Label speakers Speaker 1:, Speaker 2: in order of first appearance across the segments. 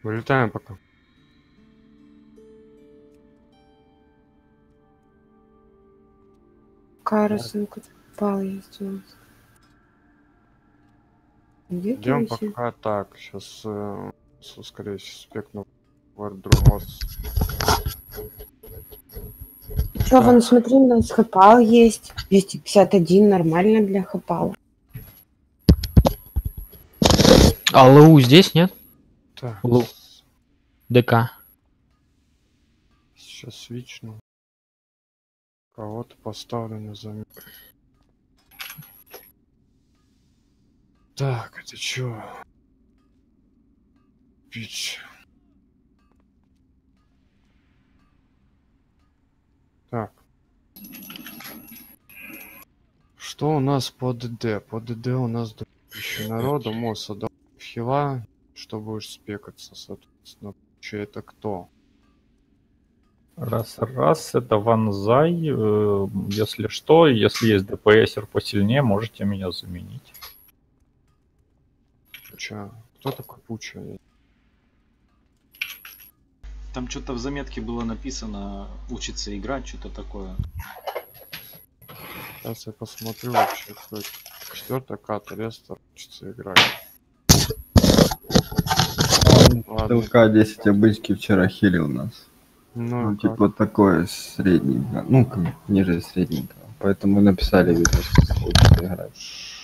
Speaker 1: Вылетаем пока.
Speaker 2: Карусон упал есть у нас. Где
Speaker 1: Идем
Speaker 2: ты
Speaker 1: пока так. Сейчас, скорее всего, спекну Вардрумос.
Speaker 2: Что, вон, смотри, у нас хапал есть. 251, нормально для хапала.
Speaker 3: А ЛУ здесь, нет?
Speaker 1: Так,
Speaker 3: ЛУ. ДК.
Speaker 1: сейчас свичну. Кого-то поставлю на замену. Так, это чё? Пить. Так. Что у нас по ДД? По ДД у нас еще народу. Моса до хила. Что будешь спекаться, соответственно. Че это кто?
Speaker 4: Раз, это Ванзай. Если что, если есть ДПСер посильнее, можете меня заменить.
Speaker 1: Пуча. Кто такой Пуча?
Speaker 5: Там что-то в заметке было написано учится играть, что-то такое.
Speaker 1: Сейчас я посмотрю вообще, кто это. 4-я карта, Рестор, учится играть. Ладно.
Speaker 6: ЛК 10 обычки вчера хилил нас.
Speaker 1: Ну,
Speaker 6: Ну, типа такое средненькое. Ну, как ниже средненького. Поэтому написали, видно, что хочет играть.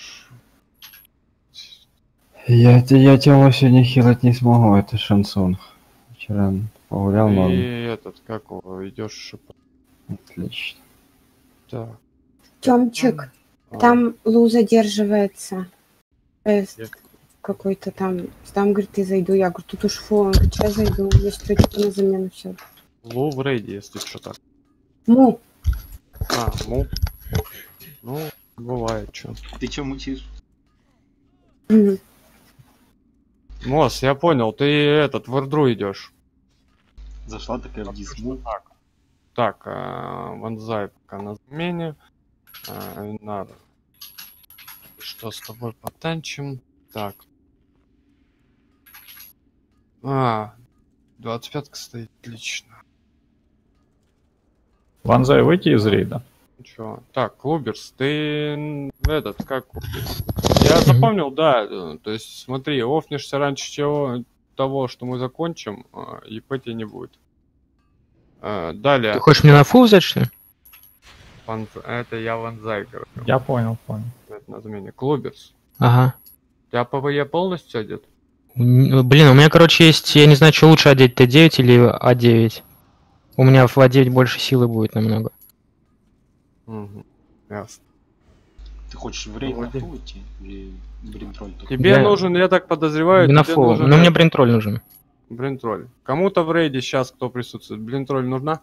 Speaker 6: Я тебя сегодня хилать не смогу, это шансон. Вчера погулял, но...
Speaker 1: И этот, как его, идешь.
Speaker 6: Отлично.
Speaker 1: Так.
Speaker 2: Тёмчик, там Лу задерживается. Какой-то там. Там, говорит, ты зайду. Я говорю, тут уж фу. Он говорит, сейчас зайду. Если что, типа на замену все.
Speaker 1: Лу в рейде, если что так.
Speaker 2: Му.
Speaker 1: Му. Ну, бывает, что.
Speaker 5: Ты чё мучишь?
Speaker 2: Мгм.
Speaker 1: Мос, я понял, ты этот, в Ордру идешь.
Speaker 5: Зашла такая в дисму.
Speaker 1: Так, Ванзай пока на замене. Надо. Что с тобой потанчим? Так. 25-ка стоит, отлично.
Speaker 4: Ванзай, выйти из рейда.
Speaker 1: Чё? Так, Клуберс, ты этот, как... Я запомнил, да, то есть смотри, офнешься раньше того, что мы закончим, ЕП тебе не будет. Далее.
Speaker 3: Ты хочешь мне на фул взять, что ли?
Speaker 1: Это я Ванзай, короче.
Speaker 4: Я понял.
Speaker 1: Это на замене. Клуберс.
Speaker 3: Ага.
Speaker 1: У тебя ПВЕ полностью одет?
Speaker 3: Блин, у меня, короче, есть, я не знаю, что лучше одеть, Т9 или А9. У меня в А9 больше силы будет намного.
Speaker 1: Угу. Ясно.
Speaker 5: Ты хочешь в рейд на фул идти? Или бринтроль?
Speaker 1: Тебе нужен, я так подозреваю,
Speaker 3: на
Speaker 1: тебе
Speaker 3: фул.
Speaker 1: нужен...
Speaker 3: Но мне бринтроль нужен.
Speaker 1: Бринтроль. Кому-то в рейде сейчас кто присутствует? Бринтроль нужна?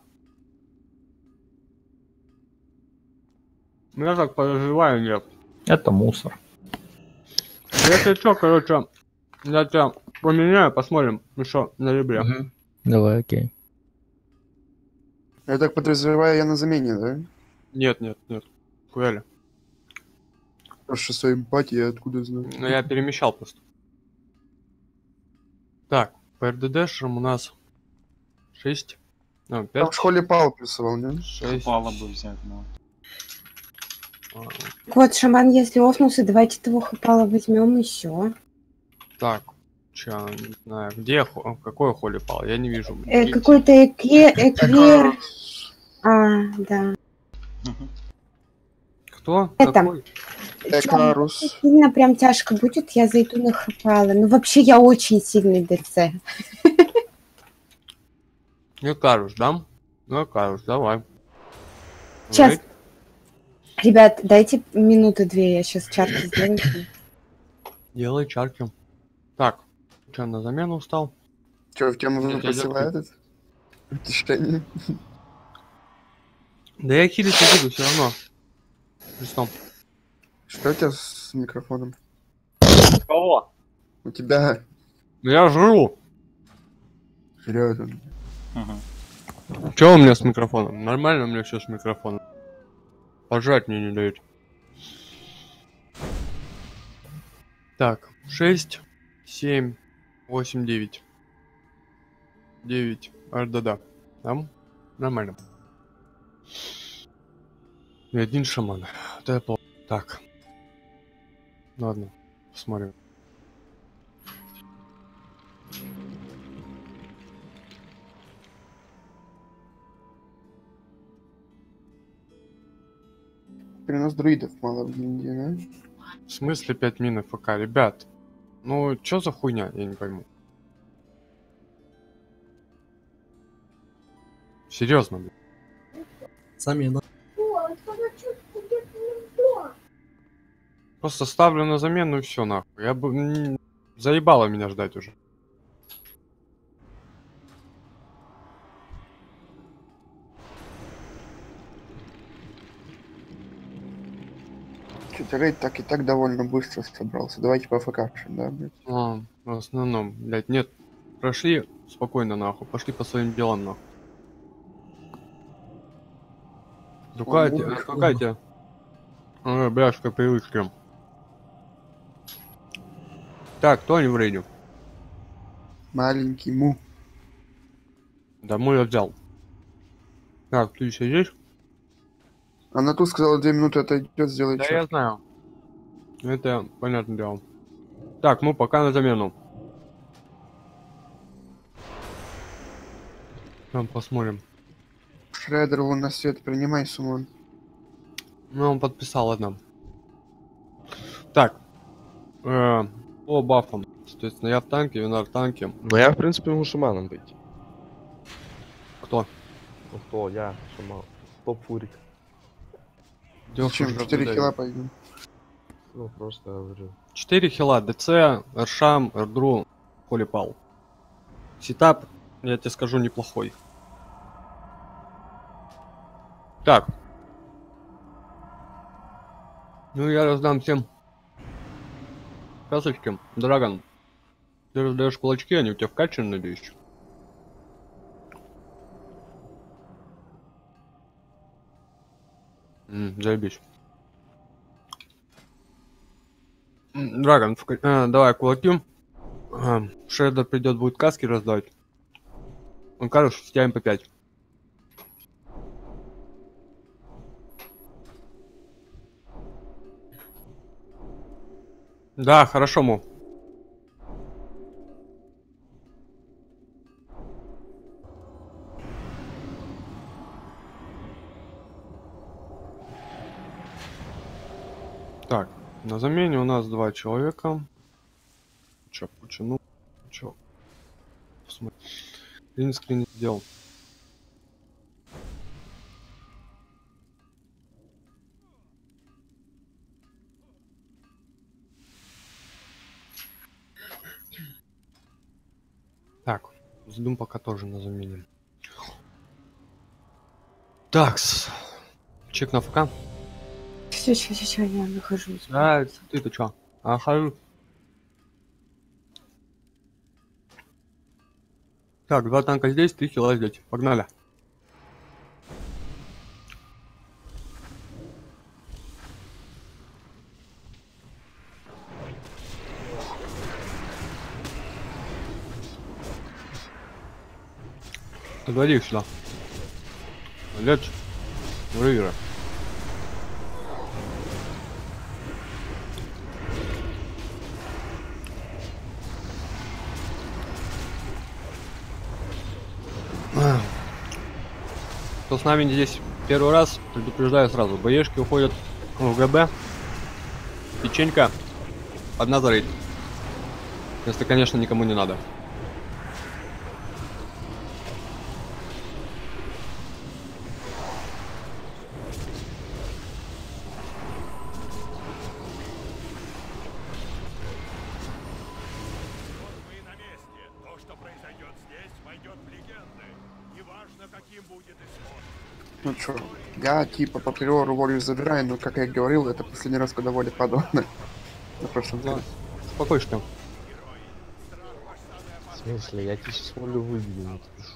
Speaker 1: Я так подозреваю, нет.
Speaker 4: Это мусор.
Speaker 1: Если что, короче, я тебя поменяю, посмотрим, ну что, на ребре.
Speaker 3: Угу. Давай, окей.
Speaker 7: Я так подразумеваю, я на замене, да?
Speaker 1: Нет. Хуяли.
Speaker 7: По 6-й эмпатии, я откуда знаю?
Speaker 1: Ну, я перемещал просто. Так, по РДДшам у нас 6. 5.
Speaker 7: Там в школе Пал плюсовал, не?
Speaker 1: 6.
Speaker 5: Пала бы взять, но...
Speaker 2: Вот, шаман, если офнулся, давайте того хапала возьмем еще.
Speaker 1: Так, чё, не знаю, где, какой холи пал, я не вижу.
Speaker 2: Какой-то эклер. Да.
Speaker 1: Кто?
Speaker 2: Это.
Speaker 1: Какой?
Speaker 7: Экарус.
Speaker 2: Сильно прям тяжко будет, я зайду на хапала. Ну, вообще, я очень сильный ДЦ.
Speaker 1: Не кажешь, да? Ну, кажешь, давай.
Speaker 2: Сейчас. Ребят, дайте минуты 2, я сейчас чарки сделаю.
Speaker 1: Делай чарки. Так, что, на замену устал?
Speaker 7: Че, в тему выпросила этот? Решение.
Speaker 1: Да я хилить не буду, все равно. Листом.
Speaker 7: Что у тебя с микрофоном?
Speaker 1: Кого?
Speaker 7: У тебя.
Speaker 1: Я жру.
Speaker 7: Жрет он.
Speaker 1: Че у меня с микрофоном? Нормально у меня все с микрофоном. Пожать мне не дают. Так, 6, 7, 8, 9. 9 РДД. Там? Нормально. И один шаман. Это я плохо. Так. Ладно, посмотрим.
Speaker 7: Перенос друидов мало в гильдии, да?
Speaker 1: В смысле 5 мин ФК? Ребят, ну чё за хуйня? Я не пойму. Серьезно, блин.
Speaker 8: Замена.
Speaker 1: Просто ставлю на замену и все нахуй. Я бы заебало меня ждать уже.
Speaker 7: Что-то рейд так и так довольно быстро собрался. Давайте по ФКшим, да, блядь?
Speaker 1: В основном, блядь, нет. Прошли спокойно нахуй. Пошли по своим делам нахуй. Отвлекайте. Блядь, как привычки. Так, кто не в рейде?
Speaker 7: Маленький му.
Speaker 1: Домой я взял. Так, ты еще здесь?
Speaker 7: Она тут сказала 2 минуты отойдет, сделай
Speaker 1: Да
Speaker 7: чё.
Speaker 1: я знаю. Это понятное дело. Так, ну пока на замену. Там посмотрим.
Speaker 7: Шредер вон на свет, принимай, Сумон.
Speaker 1: Ну, он подписал, ладно. Так. По бафам. Соответственно, я в танке, Винар в танке.
Speaker 9: Ну я, в принципе, могу шаманом быть.
Speaker 1: Кто?
Speaker 9: Ну кто? Я, шаман. Топ-фурик.
Speaker 7: Зачем? 4 килла пойдем.
Speaker 9: Ну, просто говорю.
Speaker 1: 4 хила, ДЦ, Эршам, Эрдру, Холипал. Сетап, я тебе скажу, неплохой. Так. Ну, я раздам всем касочки. Драгон, ты раздаешь кулачки, они у тебя вкачаны, надеюсь. Заебись. Драгон, давай кулаки. Шредер придет, будет каски раздавать. Он кажется, стяем по 5. Да, хорошо, му. Так, на замене у нас 2 человека. Чё, почему? Чё? Посмотри. Скрин сделал. Так, Сдум пока тоже на замене. Такс. Чек на ФК.
Speaker 2: Все, я нахожусь.
Speaker 1: А, ты-то чё? Хожу. Так, 2 танка здесь, 3 хила здесь. Погнали. Подводи их сюда. Лечь. Рывера. Кто с нами здесь первый раз, предупреждаю сразу. Боешки уходят в ГБ. Печенька. Одна зарыть. Если, конечно, никому не надо.
Speaker 7: Ну чё, я типа по приору волю забираю, но как я говорил, это последний раз, когда воля падала на прошлом туре.
Speaker 1: Спокойно.
Speaker 9: В смысле? Я тебе сейчас волю выбью, не спешу.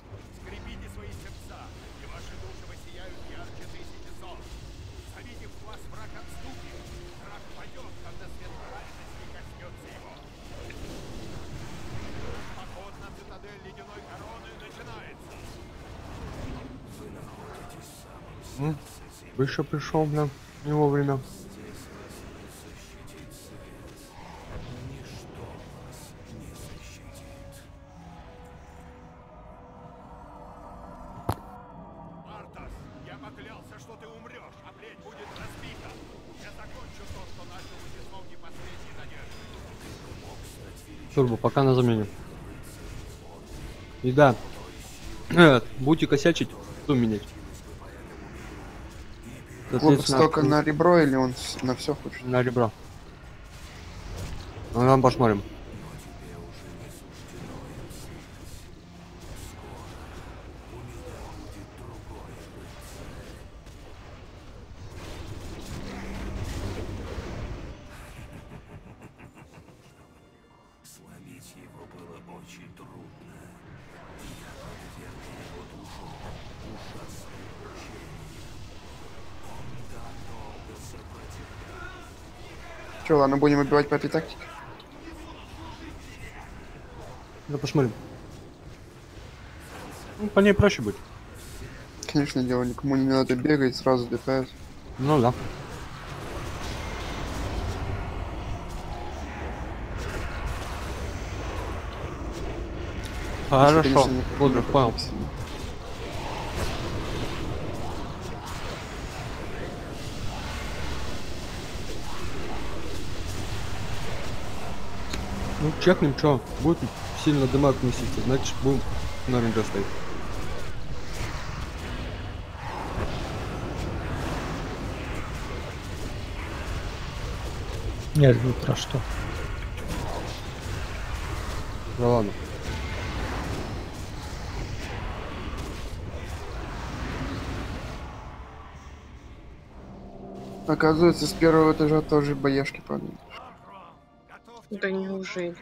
Speaker 1: Выше пришел, бля, не вовремя. Турбо, пока на замене. И да, будете косячить, что менять?
Speaker 7: Глобус только на ребро или он на все хочет?
Speaker 1: На ребро. Ну, нам посмотрим.
Speaker 7: Че, ладно, будем убивать по этой тактике?
Speaker 1: Да посмотрим. Ну, по ней проще будет.
Speaker 7: Конечно, дело, никому не надо бегать, сразу ДПС.
Speaker 1: Ну да. Хорошо, буду, понял. Ну, чекнем, что будет сильно дымак носиться, значит будем на рынке стоять.
Speaker 3: Нет, не про что.
Speaker 1: Да ладно.
Speaker 7: Оказывается, с первого этажа тоже боешки падают.
Speaker 2: Да неужели?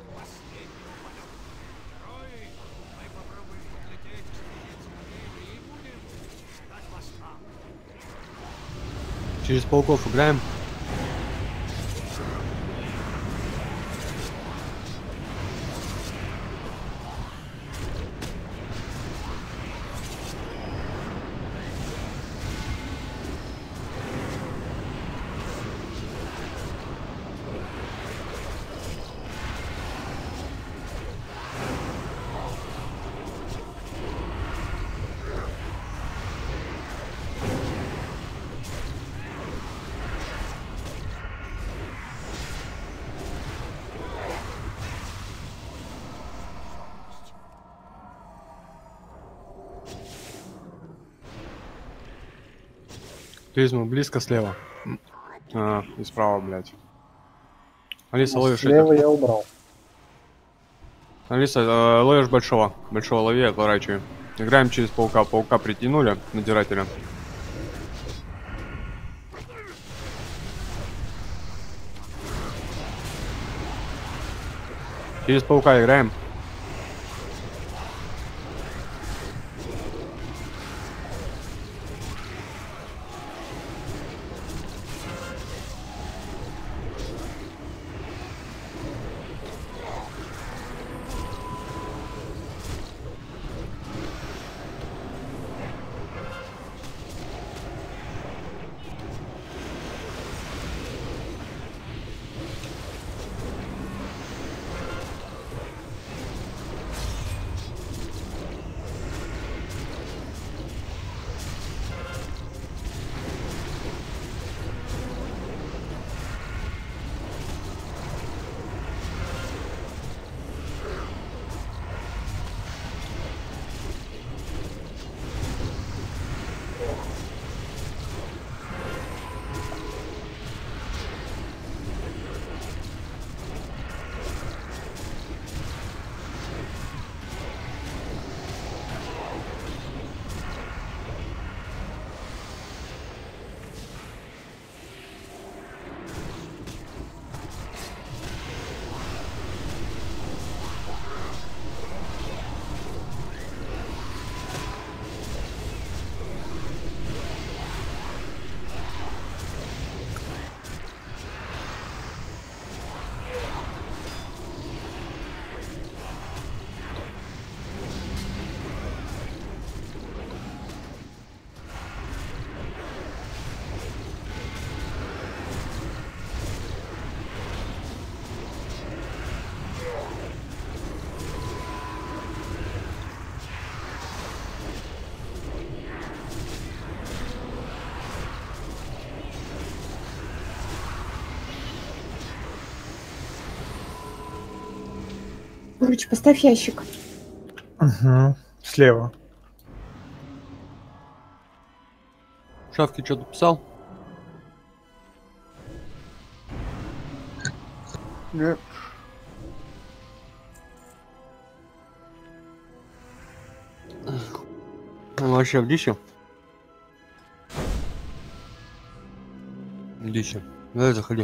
Speaker 1: Через пауков играем. Призму близко слева. И справа, блядь. Алиса, ловишь
Speaker 10: Слева
Speaker 1: это?
Speaker 10: я убрал.
Speaker 1: Алиса, ловишь большого. Большого лови, отворачивай. Играем через паука. Паука притянули, надирателя. Через паука играем.
Speaker 2: Уруч, поставь ящик.
Speaker 10: Угу. Слева.
Speaker 1: Шавки что-то писал?
Speaker 7: Нет.
Speaker 1: Он вообще в дище? В дище. Давай заходи.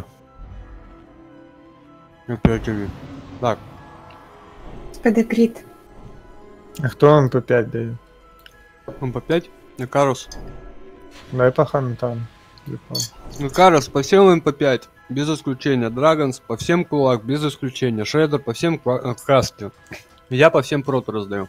Speaker 1: Оперативный. Так.
Speaker 2: СПД крит.
Speaker 10: А кто нам П5 дает?
Speaker 1: Он по 5? Карус.
Speaker 10: Дай по хантам.
Speaker 1: Карус по всем по 5. Без исключения. Драгонс по всем кулак. Без исключения. Шредер по всем каске. Я по всем проту раздаю.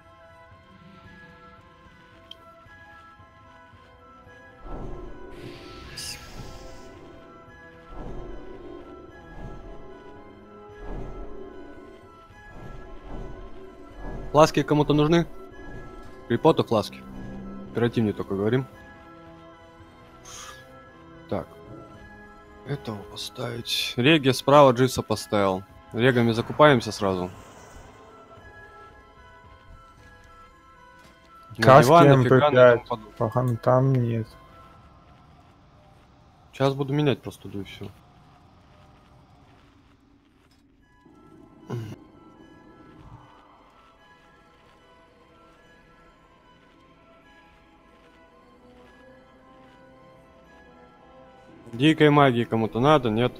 Speaker 1: Фласки кому-то нужны? Крипоты, фласки. Оперативнее только говорим. Так. Этого поставить. Реги справа, Джиса поставил. Регами закупаемся сразу.
Speaker 10: Каски
Speaker 1: Надеваем, нафига на
Speaker 10: МП5.
Speaker 1: тому
Speaker 10: По хантам нет.
Speaker 1: Сейчас буду менять просто, да и все. Дикой магии кому-то надо, нет?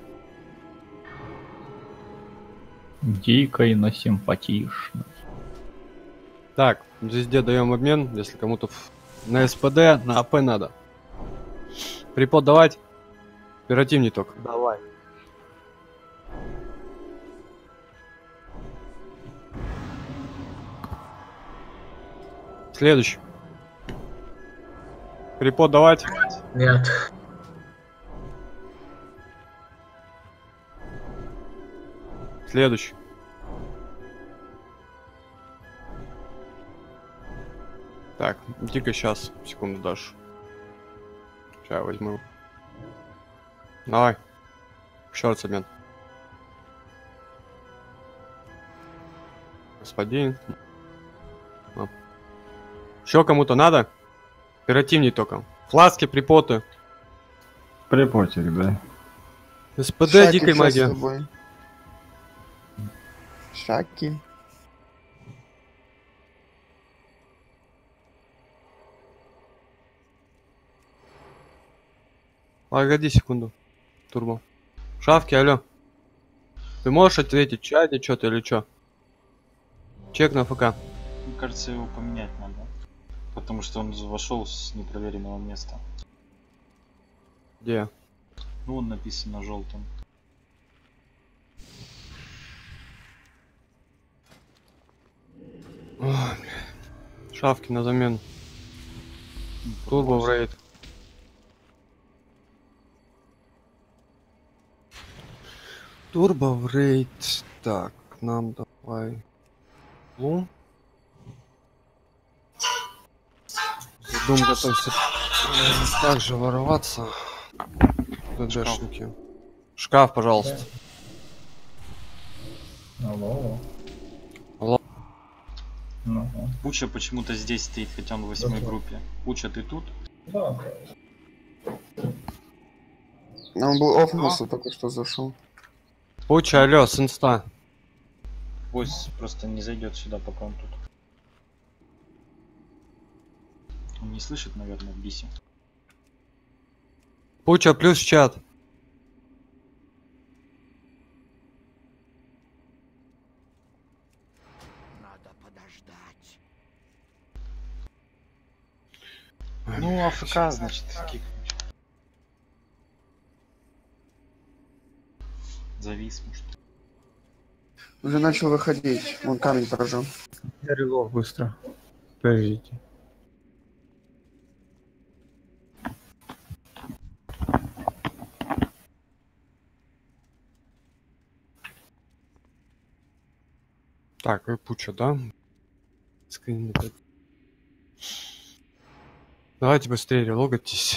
Speaker 4: Дикой, но симпатичной.
Speaker 1: Так, везде даем обмен, если кому-то на СПД, на АП надо. Припод давать. Оперативней только.
Speaker 9: Давай.
Speaker 1: Следующий. Припод давать.
Speaker 8: Нет.
Speaker 1: Следующий. Так, дико сейчас, секунду дашь. Сейчас возьму. Давай. Еще раз обмен. Господин. Еще кому-то надо? Оперативней только. Фласки, припоты.
Speaker 6: Припотик, да.
Speaker 1: СПД,
Speaker 7: Шаки
Speaker 1: дикой
Speaker 7: всё с
Speaker 1: магия.
Speaker 7: собой. Шаки.
Speaker 1: Погоди секунду. Турбо. Шавки, алло. Ты можешь ответить в чате что-то или что? Чек на ФК.
Speaker 5: Мне кажется, его поменять надо. Потому что он вошел с непроверенного места.
Speaker 1: Где?
Speaker 5: Ну, он написан на желтом.
Speaker 1: Ой, шавки на замену. Турбо в рейд. Турбо в рейд. Так, нам давай. Лум. Дом готовься также вороваться. ДДшники. Шкаф, пожалуйста.
Speaker 4: Алло.
Speaker 1: Алло.
Speaker 4: Ну,
Speaker 5: Пуча почему-то здесь стоит, хотя он в 8 группе. Пуча, ты тут?
Speaker 4: да.
Speaker 7: Он был офнулся, только что зашел.
Speaker 1: Пуча, алло, с инста.
Speaker 5: Пусть просто не зайдет сюда, пока он тут. Он не слышит, наверное, в бисе.
Speaker 1: Пуча плюс чат.
Speaker 5: Ну, АФК, значит, кик. Завис, может.
Speaker 7: Уже начал выходить. Вон камень поражен.
Speaker 10: Я релог быстро. Подождите.
Speaker 1: Так, и Пуча, да? Скрин опять. Давайте быстрее релогайтесь.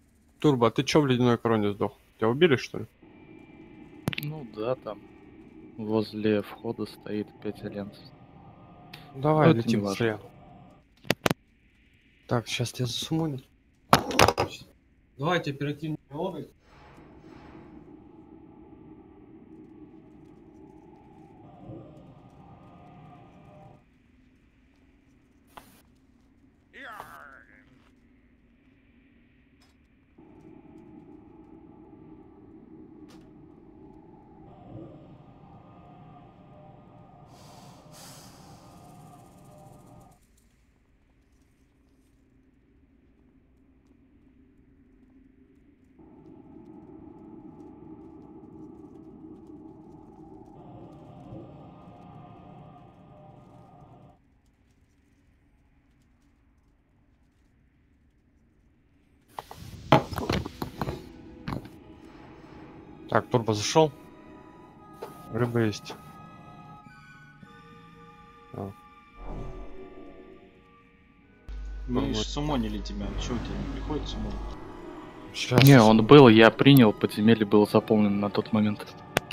Speaker 1: Турбо, а ты чё в ледяной короне сдох? Тебя убили, что ли?
Speaker 11: Ну да, там. Возле входа стоит 5 альянсов.
Speaker 1: Давай,
Speaker 11: Ну, это
Speaker 1: летим
Speaker 11: не важно.
Speaker 1: быстрее. Так, сейчас тебя засумоню. Давайте оперативнее ловить. Так, турбо зашел. Рыба есть.
Speaker 5: Мы ж сумонили тебя. Чего у тебя не приходит сумон?
Speaker 1: Сейчас.
Speaker 11: Не, он был, я принял, подземелье было заполнено на тот момент.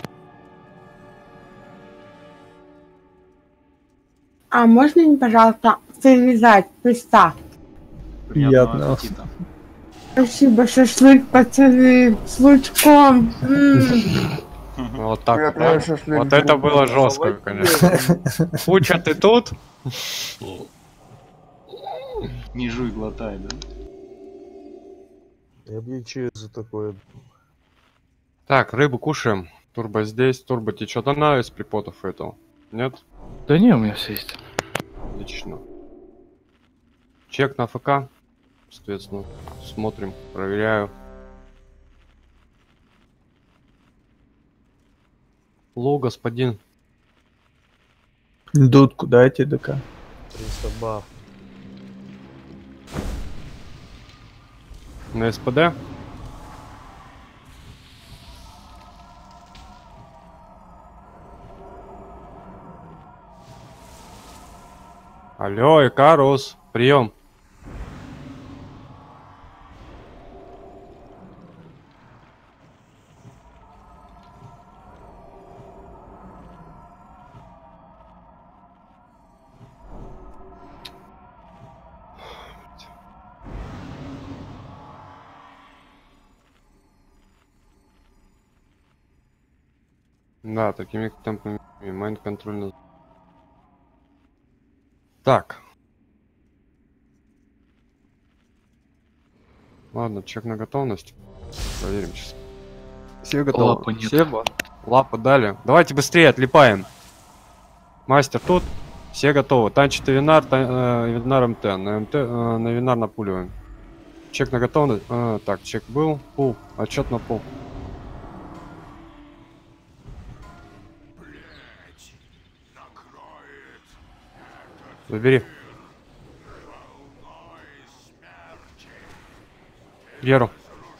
Speaker 2: А можно мне, пожалуйста, привязать Христа?
Speaker 10: Приятно.
Speaker 5: аппетита.
Speaker 2: Спасибо, шашлык, пацаны, с лучком.
Speaker 1: Вот так.
Speaker 7: Я
Speaker 1: да?
Speaker 7: прям шашлык
Speaker 1: Вот это
Speaker 7: жру.
Speaker 1: было жестко, конечно. Пуча, ты тут?
Speaker 5: Не жуй, глотай, да?
Speaker 9: Я бы ничего за такое.
Speaker 1: Так, рыбу кушаем. Турбо здесь. Турбо, тебе что-то надо из припотов этого? Нет?
Speaker 11: Да не, у меня все есть.
Speaker 1: Отлично. Чек на ФК. Соответственно, смотрим, проверяю. Лоу, господин.
Speaker 10: Дудку дайте ДК.
Speaker 9: 300 баф.
Speaker 1: На СПД. Алло, Икарус, прием. Да, такими темпами майнд-контроль. Так. Ладно, чек на готовность. Проверим сейчас. Все готовы?
Speaker 11: Лапы нет.
Speaker 1: Все лапы дали. Давайте быстрее отлипаем. Мастер тут. Все готовы. Танчит и Винар, Винар МТ. На Винар напуливаем. Чек на готовность. Так, чек был. Пул. Отчет на пул. Забери. Геру.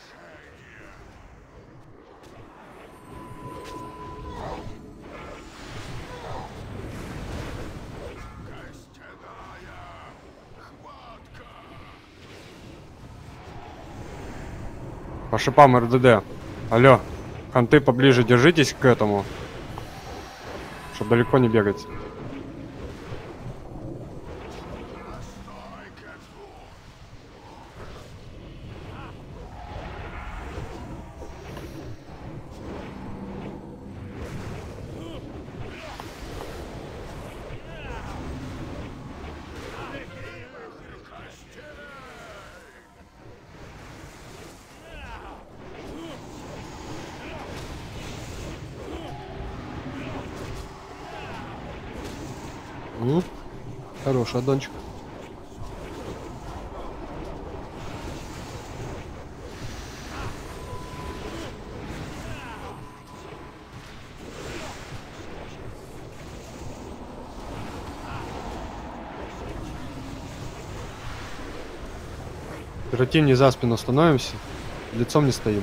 Speaker 1: По шипам РДД. Алло. Ханты поближе держитесь к этому. Чтобы далеко не бегать. Хороший аддончик. Оперативнее за спину становимся, лицом не стоим.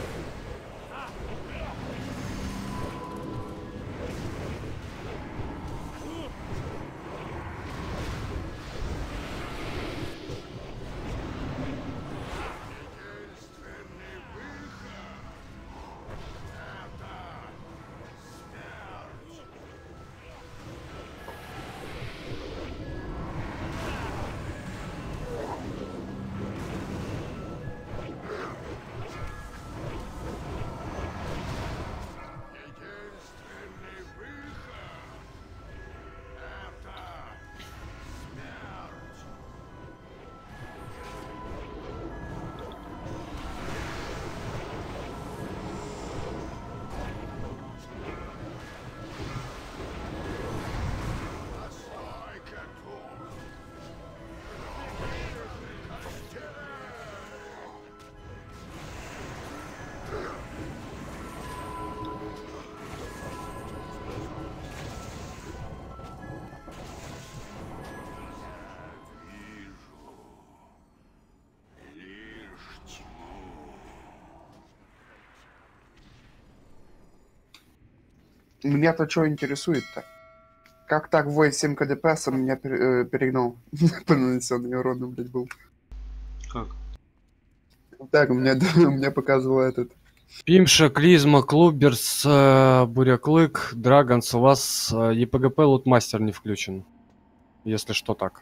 Speaker 7: Меня-то что интересует-то? Как так Void 7 КДПС меня перегнал? По нанесенному урону, блядь, был.
Speaker 5: Как?
Speaker 7: Так, мне показывало этот.
Speaker 1: Пимша, Клизма, Клуберс, Буряклык, Драгонс, у вас ЕПГП Лутмастер не включен. Если что, так.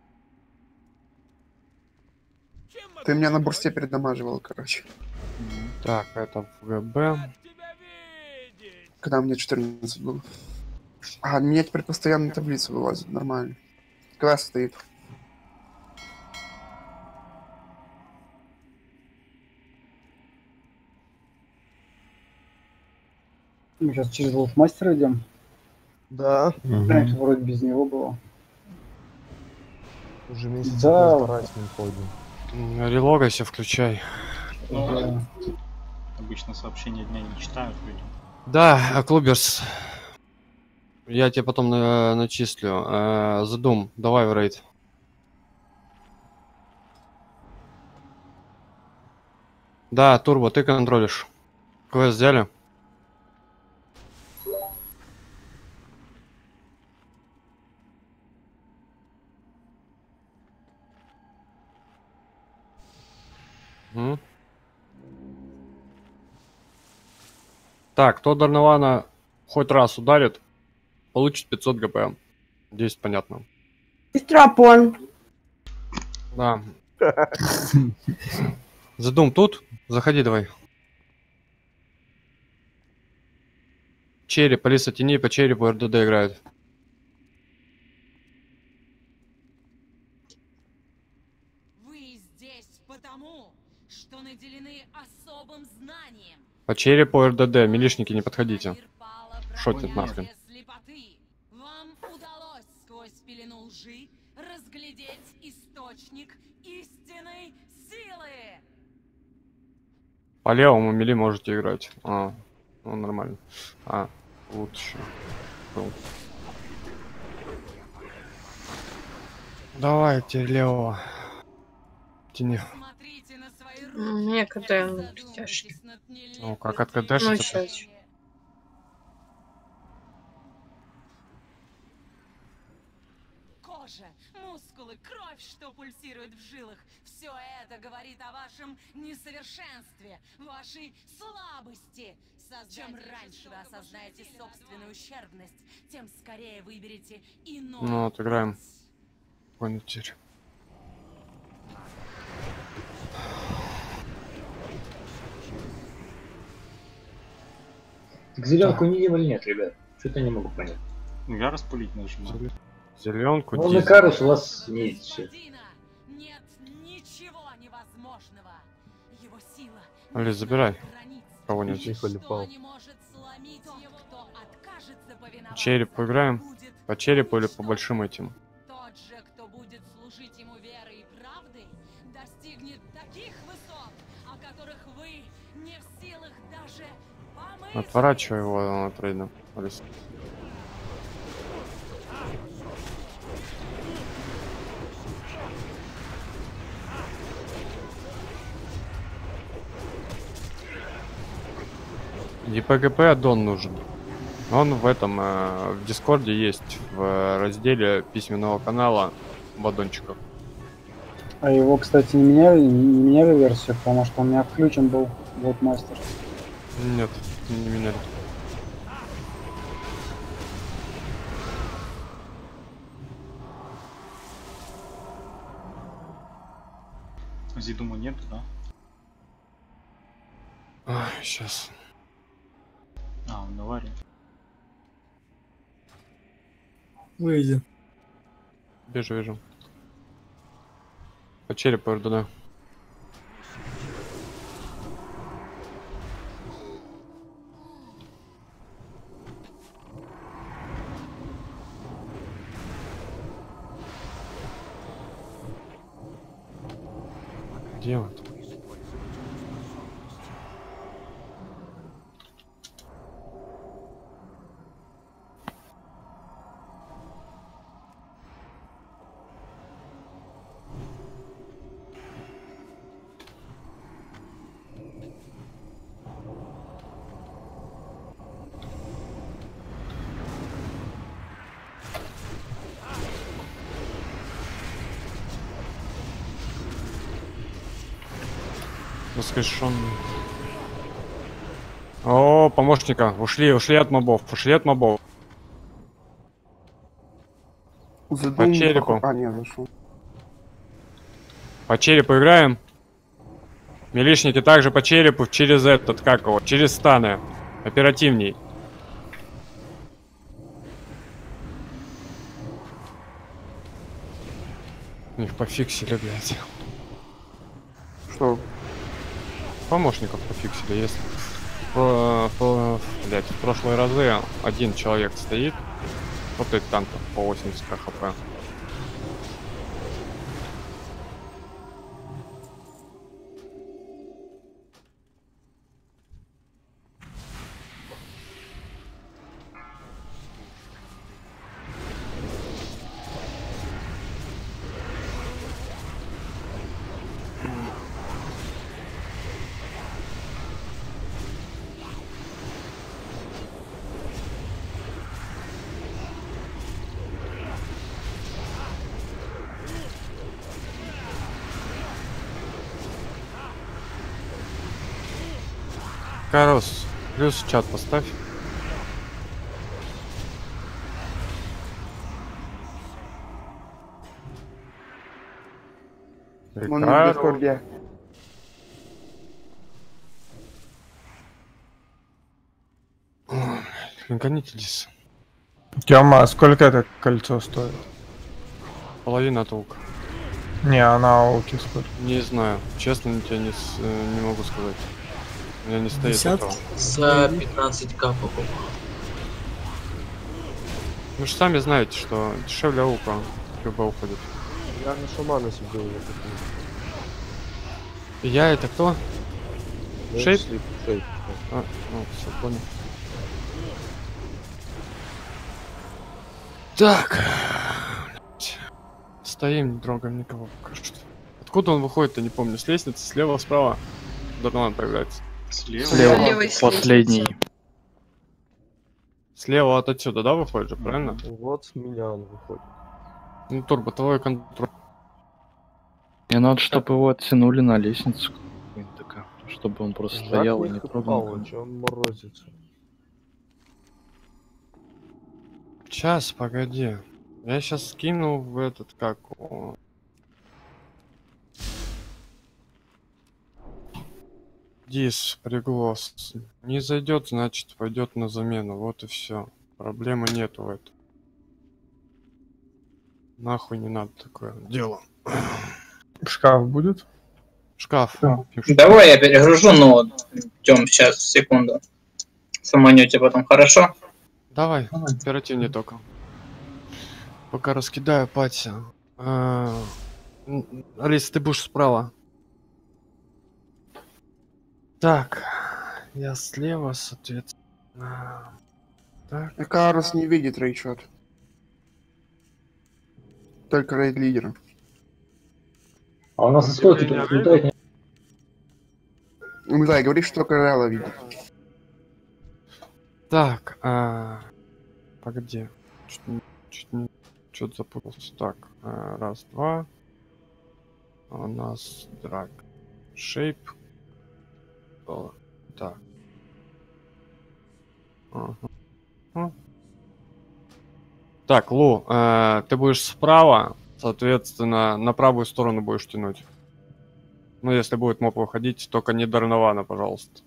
Speaker 7: Ты меня на бурсте передамаживал, короче.
Speaker 1: Так, это ФГБ.
Speaker 7: Когда мне 14 было. А, мне теперь постоянно таблица вылазит, нормально. Класс стоит.
Speaker 12: Мы сейчас через Wolfmaster идем.
Speaker 9: Да.
Speaker 12: Раньше вроде без него было.
Speaker 9: Уже месяц
Speaker 12: Да.
Speaker 9: старательным ходим.
Speaker 1: Релогайся, включай.
Speaker 12: Да.
Speaker 5: Обычно сообщения дня не читают люди.
Speaker 1: Да, Клуберс. Я тебе потом начислю. Задум, давай в рейд. Да, Турбо, ты контролишь. Квест взяли? М? Так, кто Дарнована хоть раз ударит, получит 500 ГП. Здесь понятно.
Speaker 2: Страпон.
Speaker 1: Да. Задум тут? Заходи давай. Череп, Алиса, тени по черепу РДД играет.
Speaker 13: Вы здесь потому, что наделены особым знанием.
Speaker 1: По черепу РДД, милишники, не подходите. Шотнет нахрен.
Speaker 13: Слепоты. Вам удалось сквозь пелену лжи разглядеть источник истинной силы.
Speaker 1: По левому мили можете играть. Ну нормально. Лучше. Давайте левого. Тяни.
Speaker 14: Мне КД на притяжке.
Speaker 1: Ну, как от КД?
Speaker 14: Ну, сейчас.
Speaker 13: Кожа, мускулы, кровь, что пульсирует в жилах. Все это говорит о вашем несовершенстве, вашей слабости. Чем раньше вы осознаете собственную ущербность, тем скорее выберете иной.
Speaker 1: Ну, отыграем. Понял теперь.
Speaker 15: Так зеленку не или нет, ребят? Что-то не могу понять.
Speaker 5: Я распылить нажимаю.
Speaker 1: Зеленку.
Speaker 15: Ну, на Карус у вас есть все.
Speaker 13: Нет ничего невозможного. Его сила.
Speaker 1: Алис, забирай. Кого-нибудь. Череп поиграем? По черепу или по большим этим?
Speaker 13: Тот же, кто будет служить ему верой и правдой, достигнет таких высот, о которых вы не в силах даже помыслить.
Speaker 1: Отворачивай его от рейда, Алис. ЕПГП аддон нужен. Он в этом, в Дискорде есть, в разделе письменного канала в аддончиках.
Speaker 12: А его, кстати, не меняли версию, потому что у меня включен был Wolfmaster.
Speaker 1: Нет, не меняли.
Speaker 5: Зидума нет, да?
Speaker 1: Сейчас.
Speaker 5: Он на варе.
Speaker 8: Выйди.
Speaker 1: Вижу. По черепу РДД. Где он? Воскрешенный. О, помощника. Ушли от мобов. По черепу.
Speaker 7: А, нет, зашел.
Speaker 1: По черепу играем. Милишники также по черепу через этот, как его, через станы. Оперативней. Их пофиксили, блядь.
Speaker 7: Что?
Speaker 1: Помощников пофиксили, если блядь, в прошлые разы один человек стоит, вот и танков по 80 хп. Карос, плюс в чат поставь.
Speaker 7: Он в Дискорде.
Speaker 1: Гонитесь.
Speaker 10: Тёма, сколько это кольцо стоит?
Speaker 1: Половина толка.
Speaker 10: Не, она ауки сколько?
Speaker 1: Не знаю. Честно, тебе не могу сказать. У меня не стоит
Speaker 8: 50?
Speaker 1: этого.
Speaker 16: За 15к покупал.
Speaker 1: Вы же сами знаете, что дешевле аука любая уходит.
Speaker 9: Я на шамана себе уже купил.
Speaker 1: Я это кто? Шейп?
Speaker 9: Шейп.
Speaker 1: А, ну, все, понял. Так. Стоим, не трогаем никого пока что. Откуда он выходит-то, не помню. С лестницы, слева, справа. Куда он появляется?
Speaker 11: Слева. Последний.
Speaker 1: Слева от отсюда, да, выходит же, правильно?
Speaker 9: Вот с меня он выходит.
Speaker 1: Ну, турбо, твой контроль.
Speaker 11: Мне надо, чтобы его оттянули на лестницу. Такая, чтобы он просто стоял и не трогал.
Speaker 9: Он морозится.
Speaker 1: Сейчас, погоди. Я сейчас скину в этот, как... Дис, приглас. Не зайдет, значит, пойдет на замену. Вот и все. Проблемы нету в этом. Нахуй не надо такое дело.
Speaker 10: Шкаф будет?
Speaker 1: Шкаф.
Speaker 17: Давай я перегружу, но Тём, сейчас, секунду. Саманете потом, хорошо?
Speaker 1: Давай, оперативнее только. Пока раскидаю пати. Алис, ты будешь справа. Так, я слева, соответственно. Так.
Speaker 7: Карос не видит рейдшот. Только рейд лидера.
Speaker 15: А у нас и сколько тут летает?
Speaker 7: Ну да, говоришь, что только Релла видит.
Speaker 1: Так, погоди. Чуть запутался. Так, раз, два. У нас драг. Шейп. Так. Ага. Так, Лу, ты будешь справа, соответственно, на правую сторону будешь тянуть. Ну, если будет моб выходить, только не Дарнована, пожалуйста.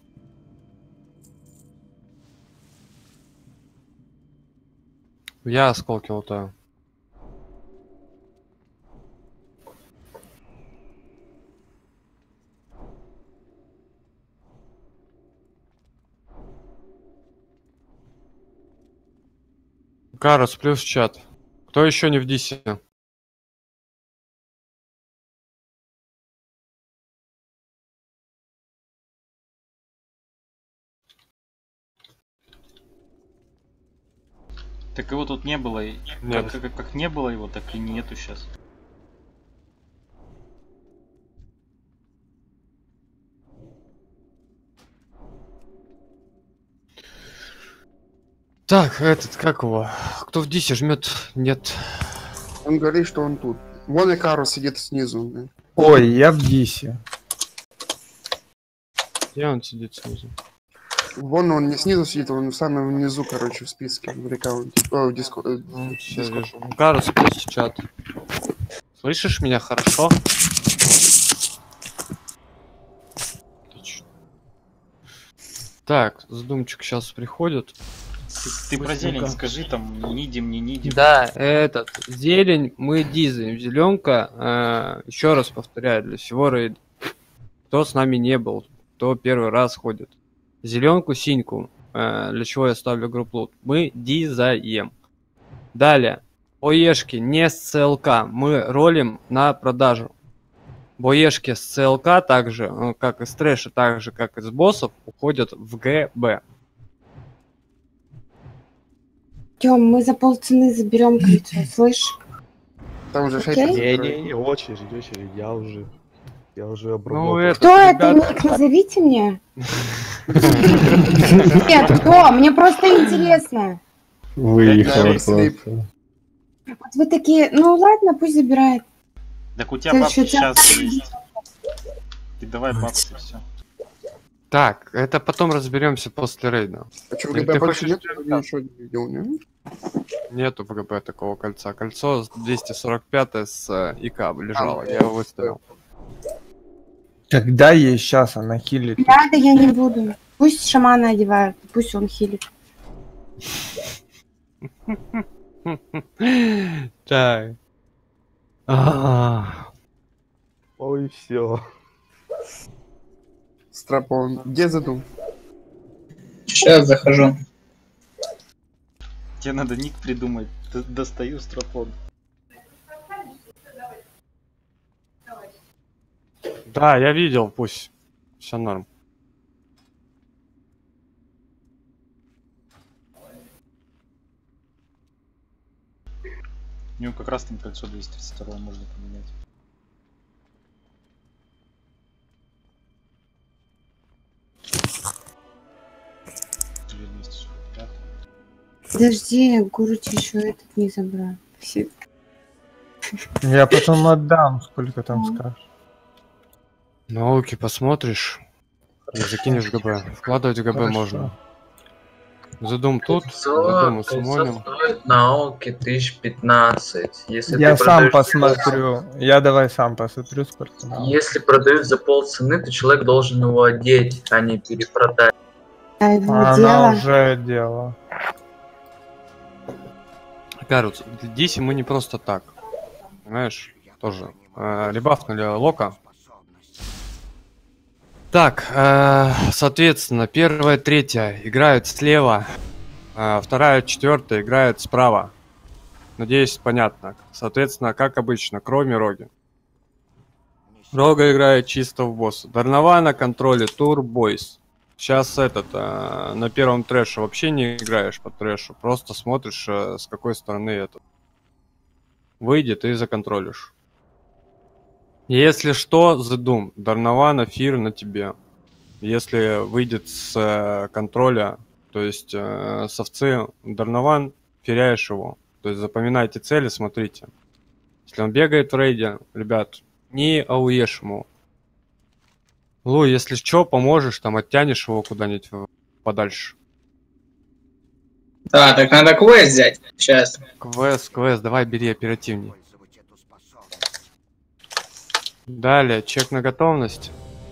Speaker 1: Я осколки лутаю. Карос плюс чат. Кто еще не в дисе?
Speaker 5: Так его тут не было.
Speaker 1: Нет.
Speaker 5: Как не было его, так и нету сейчас.
Speaker 1: Так, этот, как его? Кто в дисе жмет? Нет.
Speaker 7: Он говорит, что он тут. Вон и Карос сидит снизу.
Speaker 10: Ой, я в дисе.
Speaker 1: Где он сидит снизу?
Speaker 7: Вон он не снизу сидит, он в самом низу, короче, в списке, в аккаунте. О, в диско...
Speaker 1: Сейчас вижу. Карус, пусть чат. Слышишь меня хорошо? Так, задумчик сейчас приходит.
Speaker 5: Ты про зелень скажи, там, нидим, не нидим.
Speaker 1: Да, этот, зелень мы дизаем. Зеленка, еще раз повторяю, для всего рейда. Кто с нами не был, кто первый раз ходит. Зеленку, синьку, для чего я ставлю групплут, мы дизаем. Далее, боешки не с ЦЛК, мы ролим на продажу. Боешки с ЦЛК также, как из трэша, так же как из боссов, уходят в ГБ.
Speaker 2: Тём, мы за полцены заберем кольцо, слышь?
Speaker 7: Там уже
Speaker 2: Окей?
Speaker 9: Не, очередь, я уже обработал.
Speaker 2: Кто это? Ник, назовите мне. Нет, кто? Мне просто интересно.
Speaker 6: Выехал
Speaker 7: Если-
Speaker 6: просто.
Speaker 2: Вот вы такие, ну ладно, пусть забирает.
Speaker 5: Так у тебя
Speaker 2: Ты
Speaker 5: бабки
Speaker 2: ещё
Speaker 5: сейчас есть. Ты давай бабки, все.
Speaker 1: Так, это потом разберемся после рейда.
Speaker 7: А что, в
Speaker 1: Или
Speaker 7: ГБ
Speaker 1: ты
Speaker 7: больше
Speaker 1: хочешь
Speaker 7: нет? Я ничего не видел, не?
Speaker 1: Нету в ГБ такого кольца. Кольцо 245 с ИК лежало, я его выставил.
Speaker 10: Когда ей сейчас она хилит?
Speaker 2: Надо, я не буду. Пусть шамана одевают, пусть он хилит.
Speaker 1: Так.
Speaker 9: Ой, все.
Speaker 7: Страпон. Где задум?
Speaker 17: Сейчас захожу.
Speaker 5: Тебе надо ник придумать. Достаю стропон.
Speaker 1: Да, я видел, пусть. Все норм.
Speaker 5: У него как раз там кольцо 232 можно поменять. Или 245.
Speaker 2: Подожди, Гурыч еще этот не забрал.
Speaker 10: Я потом отдам, сколько там скажешь.
Speaker 1: Науки посмотришь и закинешь в ГБ. Вкладывать в ГБ
Speaker 10: Хорошо.
Speaker 1: можно. Задум тут, задум и сумоним.
Speaker 16: Стоит на Оке 1015. Если
Speaker 10: Я
Speaker 16: ты
Speaker 10: сам
Speaker 16: продаешь-
Speaker 10: посмотрю. Я давай сам посмотрю, сколько надо.
Speaker 16: Если продают за полцены, то человек должен его одеть, а не перепродать.
Speaker 2: А его
Speaker 10: Она
Speaker 2: дело.
Speaker 10: уже делала.
Speaker 1: Карус, в Дисе мы не просто так. Понимаешь? Тоже. Ребафнули Лока. Так, соответственно, первая, третья играют слева, вторая, четвертая играют справа. Надеюсь, понятно. Соответственно, как обычно, кроме Роги. Рога играет чисто в босса. Дарнова на контроле, Тур, Бойс. Сейчас на первом трэше вообще не играешь по трэшу, просто смотришь, с какой стороны это выйдет и законтролишь. Если что, задум. Дарнована, Фир на тебе. Если выйдет с контроля, то есть с овцы Дарнован, феряешь его. То есть запоминайте цели, смотрите. Если он бегает в рейде, ребят, не ауешь ему. Лу, если что, поможешь, там оттянешь его куда-нибудь подальше.
Speaker 17: Да, так надо квест взять. Сейчас.
Speaker 1: Квест, давай бери оперативней. Далее, чек на готовность.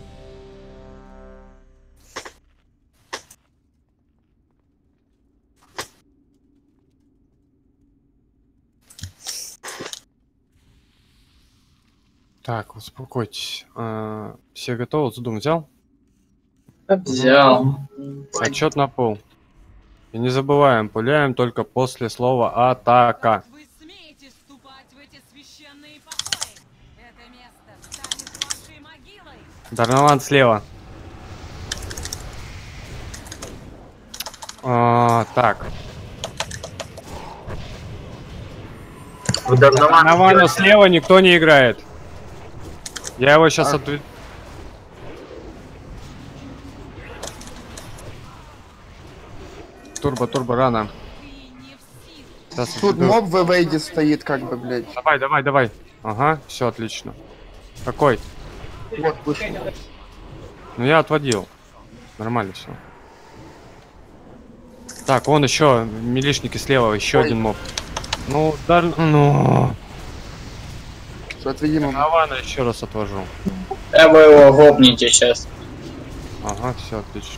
Speaker 1: Так, успокойтесь. Все готовы? Задум взял?
Speaker 17: Взял.
Speaker 1: Отчет на пол. И не забываем, пуляем только после слова атака. Дарнован слева. Так. Дарновану слева никто не играет. Я его сейчас отведу. Турбо, рано. Сейчас
Speaker 7: Тут
Speaker 1: отведу.
Speaker 7: моб в вейде стоит, как бы, блядь.
Speaker 1: Давай. Ага, все отлично. Какой?
Speaker 7: Вот, вышел.
Speaker 1: Ну я отводил. Нормально все. Так, вон еще милишники слева, еще один моб. Ну, дар... Ну... Навана еще раз отвожу.
Speaker 17: Я бы его гопните сейчас.
Speaker 1: Ага, все отлично.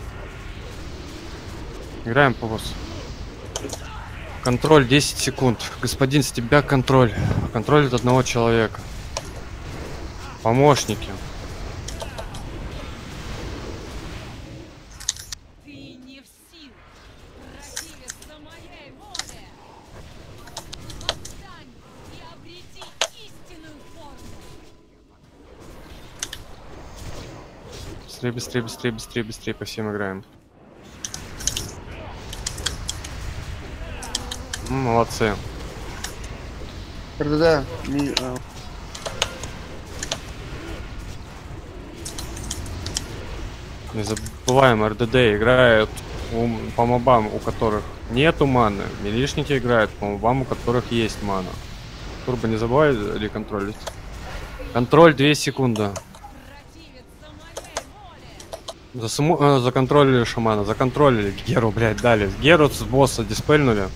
Speaker 1: Играем по боссу. Контроль 10 секунд. Господин, с тебя контроль. Контроль от одного человека. Помощники. Быстрее, быстрее, быстрее, быстрее, быстрее по всем играем. Молодцы.
Speaker 7: РДД.
Speaker 1: Не забываем, РДД играет по мобам, у которых нету маны. Милишники играют по мобам, у которых есть мана. Турбо не забывай реконтролить. Контроль 2 секунды. Законтролили шамана, законтролили. Геру, блядь, дали. Геру с босса диспельнули.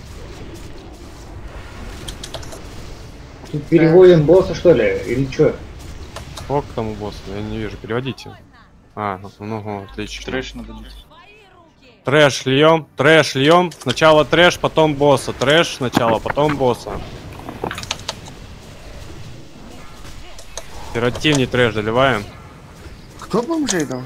Speaker 15: Тут переводим босса, что ли? Или что?
Speaker 1: Сколько там у босса? Я не вижу. Переводите. А, ну, отлично.
Speaker 5: Трэш надо бить.
Speaker 1: Трэш льем, трэш льем. Сначала трэш, потом босса. Трэш сначала, потом босса. Оперативней трэш заливаем.
Speaker 7: Кто бомжей дал?